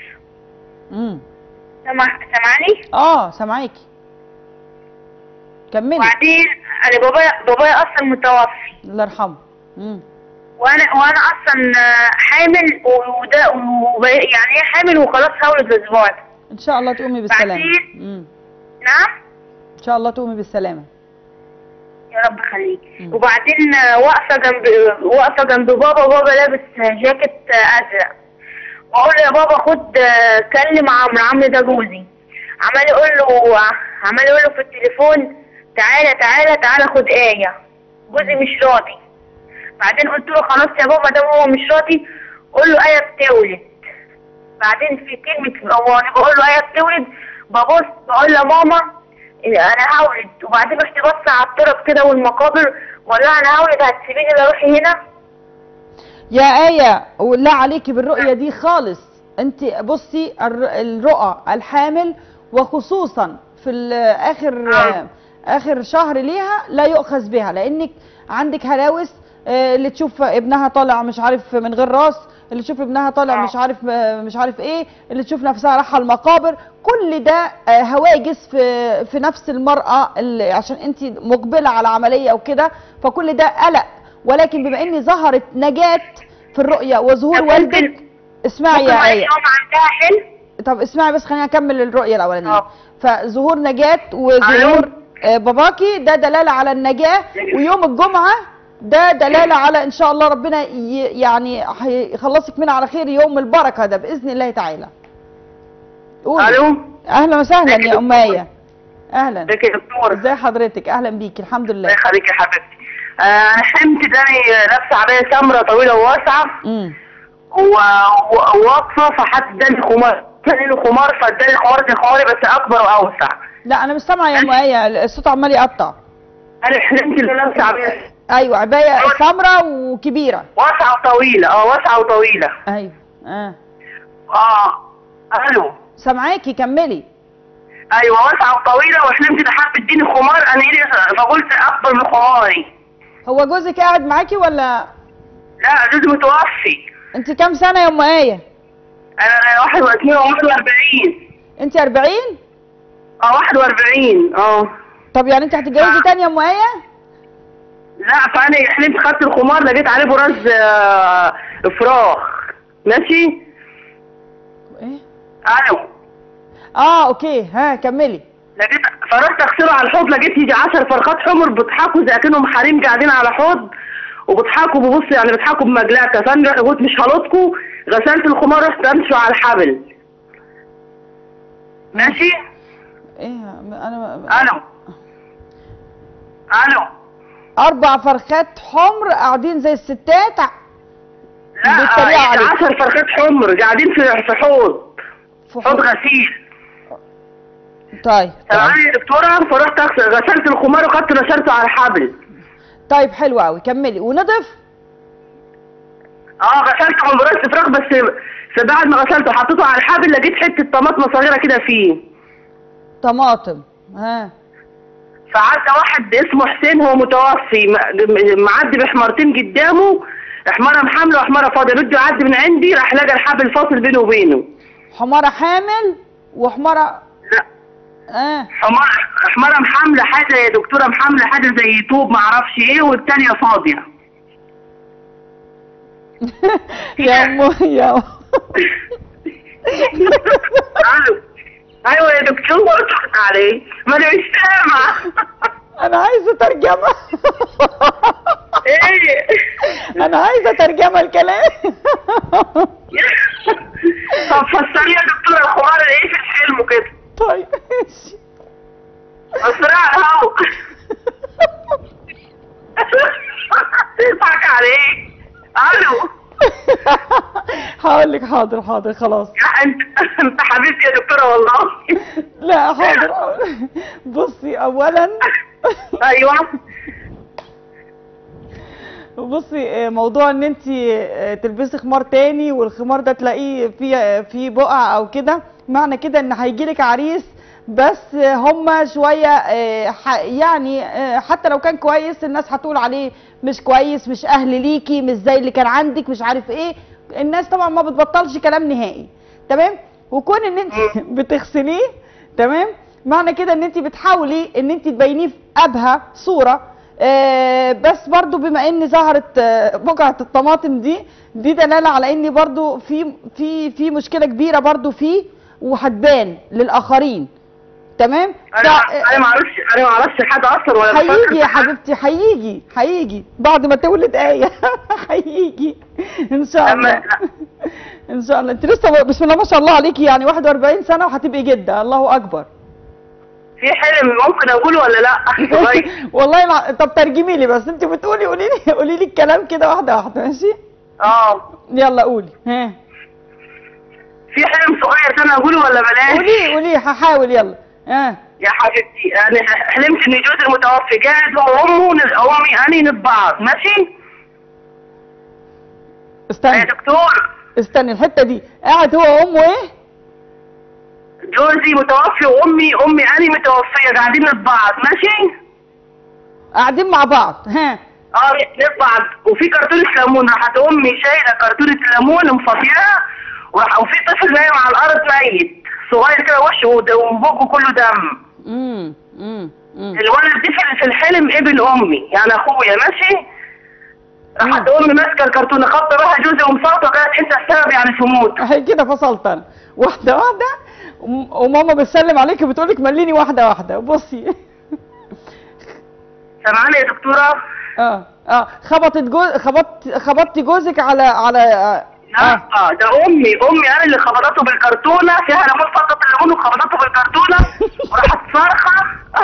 سامعاني؟ سامعاكي. كملي. وبعدين انا بابايا اصلا متوفي الله يرحمه. وانا اصلا حامل، وده يعني هي حامل وخلاص هولد الاسبوع ده. ان شاء الله تقومي بالسلامه. نعم ان شاء الله تقومي بالسلامه يا رب خليك. وبعدين واقفه جنب بابا لابس جاكيت ازرق، واقول له يا بابا خد كلم عمرو ده جوزي. عمال يقول له في التليفون تعالى خد آية. جوزي مش راضي. بعدين قلت له خلاص يا بابا ده هو مش راضي، قول له آية بتولد. بعدين في كلمة وانا بقول له آية بتولد، ببص بقول له ماما انا هولد. وبعدين رحت بص على التراب كده والمقابر، والله انا هولد، هتسيبيني اروح هنا؟ يا آية ولا عليكي بالرؤية دي خالص. انت بصي الرؤى الحامل، وخصوصا في اخر اخر شهر ليها لا يؤخذ بها، لانك عندك هلاوس، اللي تشوف ابنها طالع مش عارف من غير راس، اللي تشوف ابنها طالع مش عارف ايه، اللي تشوف نفسها رايحه المقابر، كل ده هواجس في نفس المراه اللي عشان انت مقبله على عمليه وكده، فكل ده قلق. ولكن بما ان ظهرت نجاة في الرؤيه وظهور والدك، اسمعي يا آية. عندها حلم. طب اسمعي بس، خليني اكمل الرؤيه الاولانيه. فظهور نجاة وظهور باباكي ده دلاله على النجاه، ويوم الجمعه ده دلاله على ان شاء الله ربنا يعني هيخلصك منها على خير، يوم البركه ده باذن الله تعالى. الو. اهلا وسهلا يا ام آية. اهلا. ازيك يا دكتور؟ ازي حضرتك؟ اهلا بيكي. الحمد لله. الله يخليك يا حبيبتي. انا حلمت داني لابسه عبايه سمراء طويله وواسعه وواقفه، فحد اداني خمار، فاداني خماري بس اكبر واوسع. لا انا مش سامعه يا ام آية، الصوت عمال يقطع. انا حلمت اني لابسه عبايه. ايوه عبايه سمراء وكبيره واسعه وطويله. واسعه وطويله. ايوه. الو. سامعاكي كملي. ايوه واسعه وطويله، وحلمت ده حد اديني خمار، انا ايدي فقلت اكبر من خماري. هو جوزك قاعد معاكي ولا؟ لا جوزي متوفي. انت كام سنه يا ام آية؟ انا 41. انت 40؟ 41. طب يعني انت هتتجوزي تاني يا ام آية؟ لا، فانا حلمت خدت الخمار لقيت عليه براز فراخ. ماشي؟ ايه؟ الو. اوكي، ها كملي. لقيت فرحت اغسله على الحوض، لقيت يجي 10 فرخات حمر بيضحكوا زي كانهم حريم قاعدين على حوض وبيضحكوا، ببص يعني بيضحكوا بمجلكه، فانا قلت مش هلطكوا، غسلت الخمار رحت امشي على الحبل. ماشي؟ ايه انا الو. 4 فرخات حمر قاعدين زي الستات. لا 10 فرخات حمر قاعدين في حوض غسيل. طيب سامعني يا دكتوره؟ فرحت غسلت الخمار وخدت نشرته على الحبل. طيب حلو قوي، كملي. ونضف؟ غسلته من براس فراخ، بس بعد ما غسلته حطيته على الحبل لقيت حته طماطم صغيره كده فيه. طماطم. فعدى واحد اسمه حسين، هو متوفي، معدي بحمارتين قدامه، حماره محامله وحماره فاضيه، بده يعدي من عندي، راح لقى الحبل فاصل بينه وبينه. حماره حامل وحماره؟ لا. حماره محامله حاجه يا دكتوره، محامله حاجه زي طوب معرفش ايه، والثانيه فاضيه. يا ايوه يا دكتور، ضحك عليه، ما انا مش سامع. انا عايزه ترجمه. ايه؟ انا عايزه ترجمه الكلام. طب فسري يا دكتور الخمار ايه في الحلم وكده. طيب ماشي. فسري على الهوا. ضحك عليه. الو. هقول لك حاضر خلاص. انت حبيبتي يا دكتوره والله. لا حاضر. بصي اولا ايوه بصي، موضوع ان انت تلبسي خمار تاني والخمار ده تلاقيه فيه بقع او كده، معنى كده ان هيجيلك عريس، بس هما شويه يعني حتى لو كان كويس الناس هتقول عليه مش كويس، مش اهل ليكي، مش زي اللي كان عندك، مش عارف ايه. الناس طبعا ما بتبطلش كلام نهائي. تمام؟ وكون ان انت بتغسليه، تمام، معنى كده ان انت بتحاولي ان انت تبينيه في ابهى صوره. بس برضو بما ان ظهرت بقعه الطماطم دي دلاله على ان برضو في مشكله كبيره برضو فيه، وهتبان للاخرين. تمام؟ انا ما اعرفش حاجه اصلا ولا هيجي يا حبيبتي، هيجي بعد ما تولد آية. هيجي ان شاء الله. ان شاء الله. انت لسه بسم الله ما شاء الله عليكي، يعني 41 سنه وهتبقي جده. الله اكبر. في حلم ممكن اقوله ولا لا؟ والله طب ترجمي لي بس، انت بتقولي قولي لي الكلام كده واحده ماشي؟ يلا قولي. في حلم صغير انا اقوله ولا بلاش؟ قولي هحاول. يلا. يا حبيبتي انا حلمت ان جوزي المتوفي قاعد هو وامي اني بعض. ماشي؟ استني يا دكتور، استني الحته دي. قاعد هو وامه ايه؟ جوزي متوفي وامي انا متوفيه، قاعدين نتبعض ماشي؟ قاعدين مع بعض. ها نتبعض، وفي كرتونه ليمون، راحت امي شايله كرتونه الليمون مفضياها، وفي طفل نايم على الارض ميت صغير كده، وشه وبقه كله دم. الولد دي في الحلم ابن امي يعني اخويا ماشي. راحت امي ماسكه الكرتونه خبطه بها جوزي ومصوته، قالت انت السبب يعني في موت. هي كده فصلت انا واحده وماما بتسلم عليك وبتقول لك مليني واحده واحده. بصي سامعاني يا دكتوره؟ خبطتي جوزك على ده امي انا اللي خبطته بالكرتونه، فيها ليمون، فقط الليمون وخبطته بالكرتونه وراحت صارخه.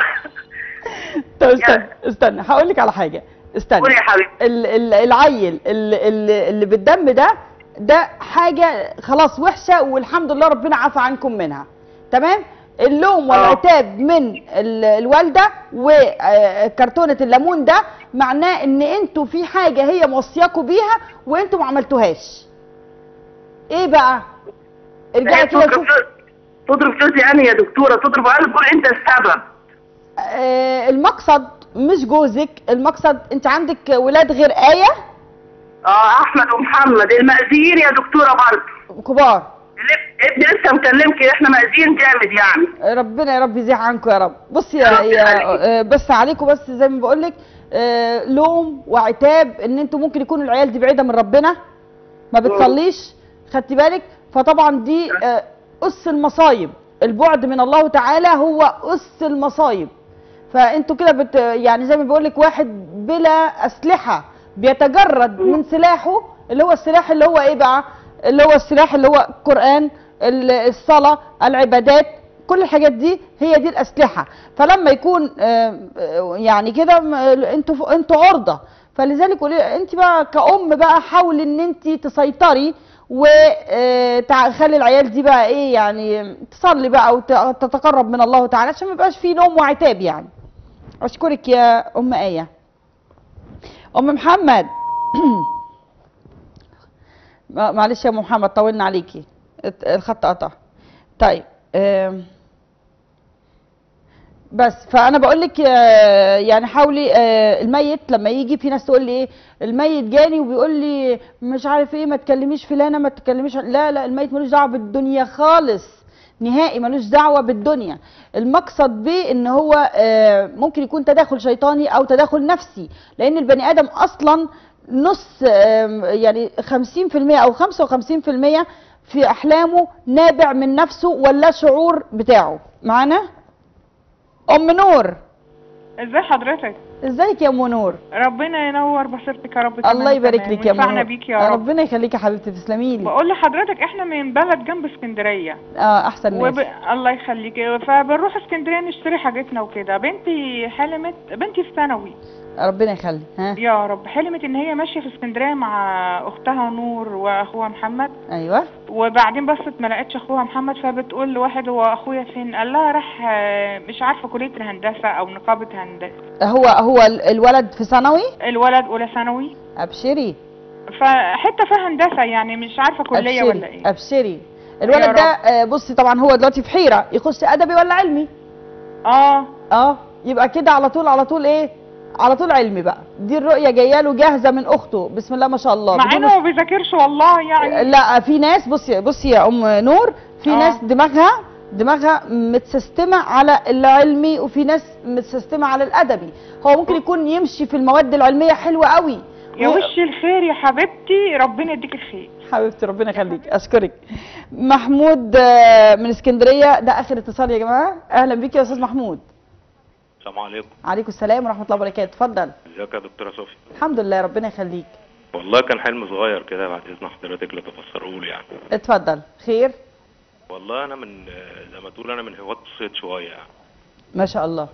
طب استنى هقول لك على حاجه. استنى قولي يا حبيبي. العيل اللي بالدم ده حاجه خلاص وحشه، والحمد لله ربنا عفى عنكم منها. تمام؟ اللوم والعتاب من الوالده وكرتونه الليمون ده معناه ان انتوا في حاجه هي موصياكوا بيها وانتوا ما عملتوهاش. ايه بقى؟ ارجعي كده شوفي. تضرب جوزي انا يا دكتوره، تضرب انا تقول انت السبب. المقصد مش جوزك، المقصد انت عندك ولاد غير آية؟ احمد ومحمد المأذيين يا دكتوره برضه كبار. ابني لسه مكلمك، احنا مأذيين جامد يعني. ربنا يا رب يزيح عنكم يا رب. بصي يا بس عليكم، بس زي ما بقول لك لوم وعتاب ان انتوا ممكن يكونوا العيال دي بعيده من ربنا، ما بتصليش، خدتي بالك؟ فطبعا دي أس المصايب. البعد من الله تعالى هو أس المصايب. فانتوا كده يعني زي ما بقول لك واحد بلا اسلحه بيتجرد من سلاحه، اللي هو السلاح اللي هو ايه بقى؟ اللي هو السلاح اللي هو القرآن، الصلاة، العبادات، كل الحاجات دي هي دي الأسلحة. فلما يكون يعني كده انتوا عرضة. فلذلك انت بقى كأم بقى حاولي ان انت تسيطري وتخلي العيال دي بقى ايه يعني تصلي بقى وتتقرب من الله تعالى عشان ما يبقاش فيه نوم وعتاب يعني. اشكرك يا ام آية. ام محمد معلش يا محمد طولنا عليكي، الخط قطع. طيب بس فانا بقول لك يعني حاولي الميت لما يجي، في ناس تقول لي ايه الميت جاني وبيقول لي مش عارف ايه ما تكلميش فلانه ما تكلميش، لا الميت ملوش دعوه بالدنيا خالص نهائي، ملوش دعوه بالدنيا. المقصد بيه ان هو ممكن يكون تداخل شيطاني او تداخل نفسي، لان البني ادم اصلا نص يعني 50% او 55% في احلامه نابع من نفسه ولا شعور بتاعه. معانا ام نور؟ ازاي حضرتك؟ ازيك يا ام نور؟ ربنا ينور بصيرتك يا رب. الله يبارك لك يا ام نور. بيك يا رب. ربنا يخليكي يا حبيبتي، تسلمي لي. بقول لحضرتك احنا من بلد جنب اسكندريه. احسن ناس. الله يخليكي. فبنروح اسكندريه نشتري حاجتنا وكده. بنتي حلمت، بنتي في ثانوي، ربنا يخلي يا رب، حلمت ان هي ماشيه في اسكندريه مع اختها نور واخوها محمد. ايوه. وبعدين بصت ما لقتش اخوها محمد، فبتقول لواحد هو اخويا فين؟ قال لها راح مش عارفه كليه الهندسه او نقابه هندسه. هو الولد في ثانوي؟ الولد اولى ثانوي. ابشري. فحته في هندسه يعني مش عارفه كليه ولا ايه. ابشري. الولد ده بصي طبعا هو دلوقتي في حيره يخش ادبي ولا علمي؟ يبقى كده على طول ايه؟ على طول علمي بقى. دي الرؤيه جايه له جاهزه من اخته، بسم الله ما شاء الله. مع انه ما بيذاكرش والله يعني. لا في ناس بصي يا ام نور، في ناس دماغها متسيستمه على العلمي وفي ناس متسيستمه على الادبي. هو ممكن يكون يمشي في المواد العلميه حلوه قوي. يا وش الخير يا حبيبتي، ربنا يديك الخير حبيبتي، ربنا يخليك. اشكرك. محمود من اسكندريه، ده اخر اتصال يا جماعه. اهلا بيك يا استاذ محمود. السلام عليكم. عليكم السلام ورحمه الله وبركاته. اتفضل. ازيك يا دكتوره صوفي؟ الحمد لله ربنا يخليك. والله كان حلم صغير كده، بعد اذن حضرتك لا تفسره لي يعني. اتفضل. خير؟ والله انا من زي ما تقول انا من هواة الصيد شويه يعني. ما شاء الله.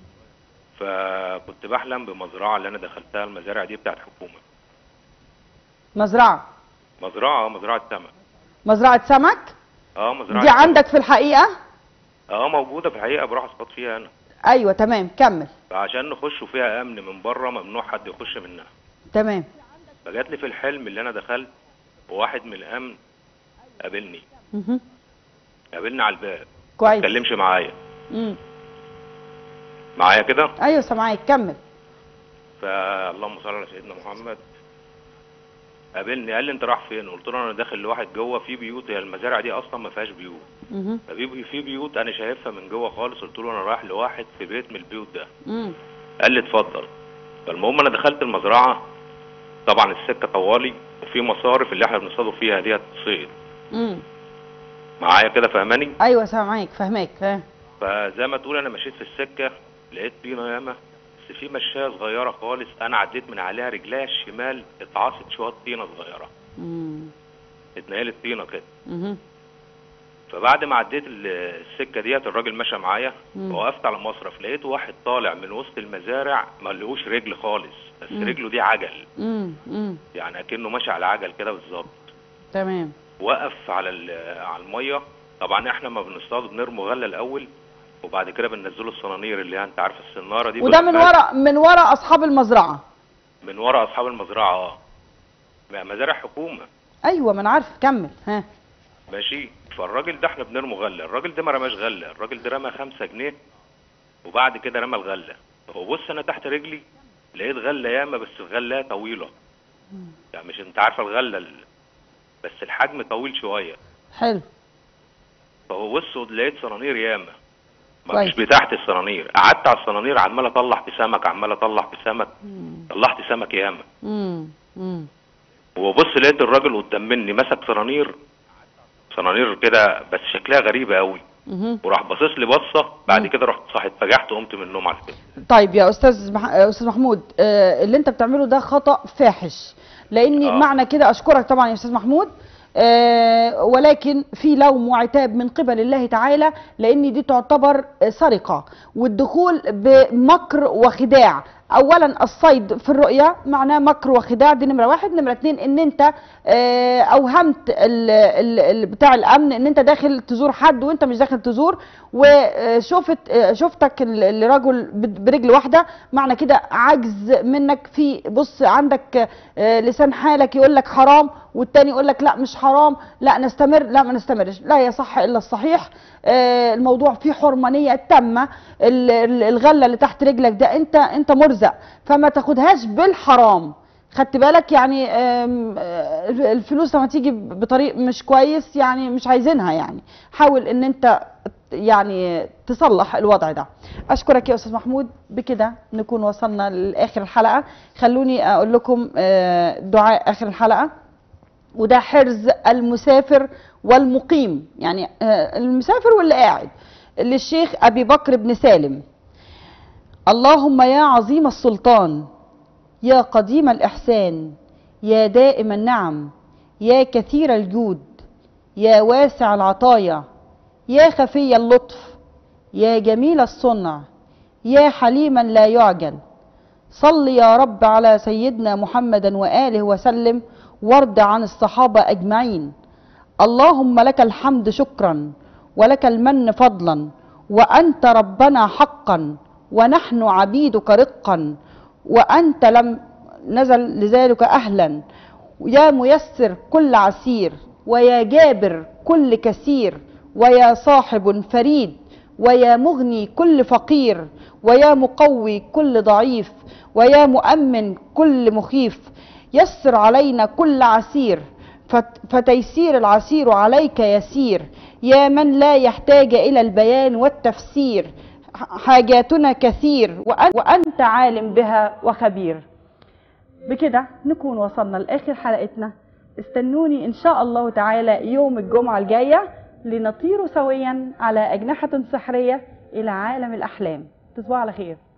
فكنت بحلم بمزرعه اللي انا دخلتها، المزارع دي بتاعت حكومه. مزرعه سمك. مزرعه سمك؟ مزرعه دي عندك في الحقيقه؟ موجوده في الحقيقه، بروح اصطاد فيها انا. ايوه تمام، كمل. فعشان نخش فيها امن من بره، ممنوع حد يخش منها. تمام. فجات لي في الحلم اللي انا دخلت وواحد من الامن قابلني. قابلني على الباب. كويس. ما تتكلمش معايا. معايا كده؟ ايوه سامعاك، كمل. فاللهم صل على سيدنا محمد. قابلني قال لي انت رايح فين؟ قلت له انا داخل لواحد جوه في بيوت، هي المزارع دي اصلا ما فيهاش بيوت. في بيوت انا شايفها من جوه خالص. قلت له انا رايح لواحد في بيت من البيوت ده. قال لي اتفضل. فالمهم انا دخلت المزرعه، طبعا السكه طوالي وفي مصارف اللي احنا بنصطادوا فيها ديت صيد. معايا كده فاهماني؟ ايوه سامعاك فاهماك. فزي ما تقول انا مشيت في السكه لقيت طينه ياما، بس في مشايه صغيره خالص انا عديت من عليها رجليها الشمال اتعاصت شويه طينه صغيره. اتنقلت طينه كده. فبعد ما عديت السكه ديت الراجل مشى معايا، وقفت على المصرف لقيت واحد طالع من وسط المزارع ما لهوش رجل خالص، بس رجله دي عجل. يعني اكنه ماشي على عجل كده بالظبط. تمام. وقف على الميه. طبعا احنا ما بنصطاد بنرمي غله الاول وبعد كده بننزله الصنانير اللي هي انت عارف السناره دي. وده من ورا اصحاب المزرعه. من ورا اصحاب المزرعه مزارع حكومه. ايوه ما انا عارف، كمل. ماشي. فالراجل ده احنا بنرمي غله، الراجل ده ما رماش غله، الراجل ده رمى 5 جنيه وبعد كده رمى الغله. هو بص انا تحت رجلي لقيت غله ياما، بس الغله طويله. يعني مش انت عارفه الغله بس الحجم طويل شويه. حلو. فهو بص لقيت صنانير ياما، مش بتاعت الصنانير. قعدت على الصنانير عمال اطلع في سمك، عمال اطلع في سمك. طلعت سمك ياما. وبص لقيت الراجل قدام مني ماسك صنانير كده بس شكلها غريبه قوي. وراح باصص لي بصه، بعد كده رحت صحيت فجعت وقمت من النوم على كده. طيب يا استاذ محمود، اللي انت بتعمله ده خطأ فاحش، لان معنى كده اشكرك طبعا يا استاذ محمود، ولكن في لوم وعتاب من قبل الله تعالى، لان دي تعتبر سرقه والدخول بمكر وخداع. اولا الصيد في الرؤيه معناه مكر وخداع، دي نمره واحد. نمره اتنين ان انت اوهمت بتاع الامن ان انت داخل تزور حد وانت مش داخل تزور، شفتك الرجل برجل واحده، معنى كده عجز منك. في بص عندك لسان حالك يقول لك حرام والتاني يقول لك لا مش حرام، لا نستمر، لا ما نستمرش، لا يصح الا الصحيح. الموضوع فيه حرمانيه تامه. الغله اللي تحت رجلك ده انت مرزق، فما تاخدهاش بالحرام. خدت بالك؟ يعني الفلوس لما تيجي بطريق مش كويس يعني مش عايزينها، يعني حاول ان انت يعني تصلح الوضع ده. اشكرك يا استاذ محمود. بكده نكون وصلنا لاخر الحلقه. خلوني اقول لكم دعاء اخر الحلقه، وده حرز المسافر والمقيم، يعني المسافر واللي قاعد، للشيخ ابي بكر بن سالم. اللهم يا عظيم السلطان، يا قديم الإحسان، يا دائم النعم، يا كثير الجود، يا واسع العطايا، يا خفي اللطف، يا جميل الصنع، يا حليما لا يعجل، صل يا رب على سيدنا محمد وآله وسلم، وارض عن الصحابة أجمعين. اللهم لك الحمد شكرا، ولك المن فضلا، وأنت ربنا حقا، ونحن عبيدك رقا، وأنت لم نزل لذلك أهلا. يا ميسر كل عسير، ويا جابر كل كثير، ويا صاحب فريد، ويا مغني كل فقير، ويا مقوي كل ضعيف، ويا مؤمن كل مخيف. يسر علينا كل عسير، فتيسير العسير عليك يسير. يا من لا يحتاج إلى البيان والتفسير، حاجاتنا كثير وأنت عالم بها وخبير. بكده نكون وصلنا لآخر حلقتنا. استنوني إن شاء الله تعالى يوم الجمعة الجاية لنطير سويا على أجنحة سحرية إلى عالم الأحلام. تصبحوا على خير.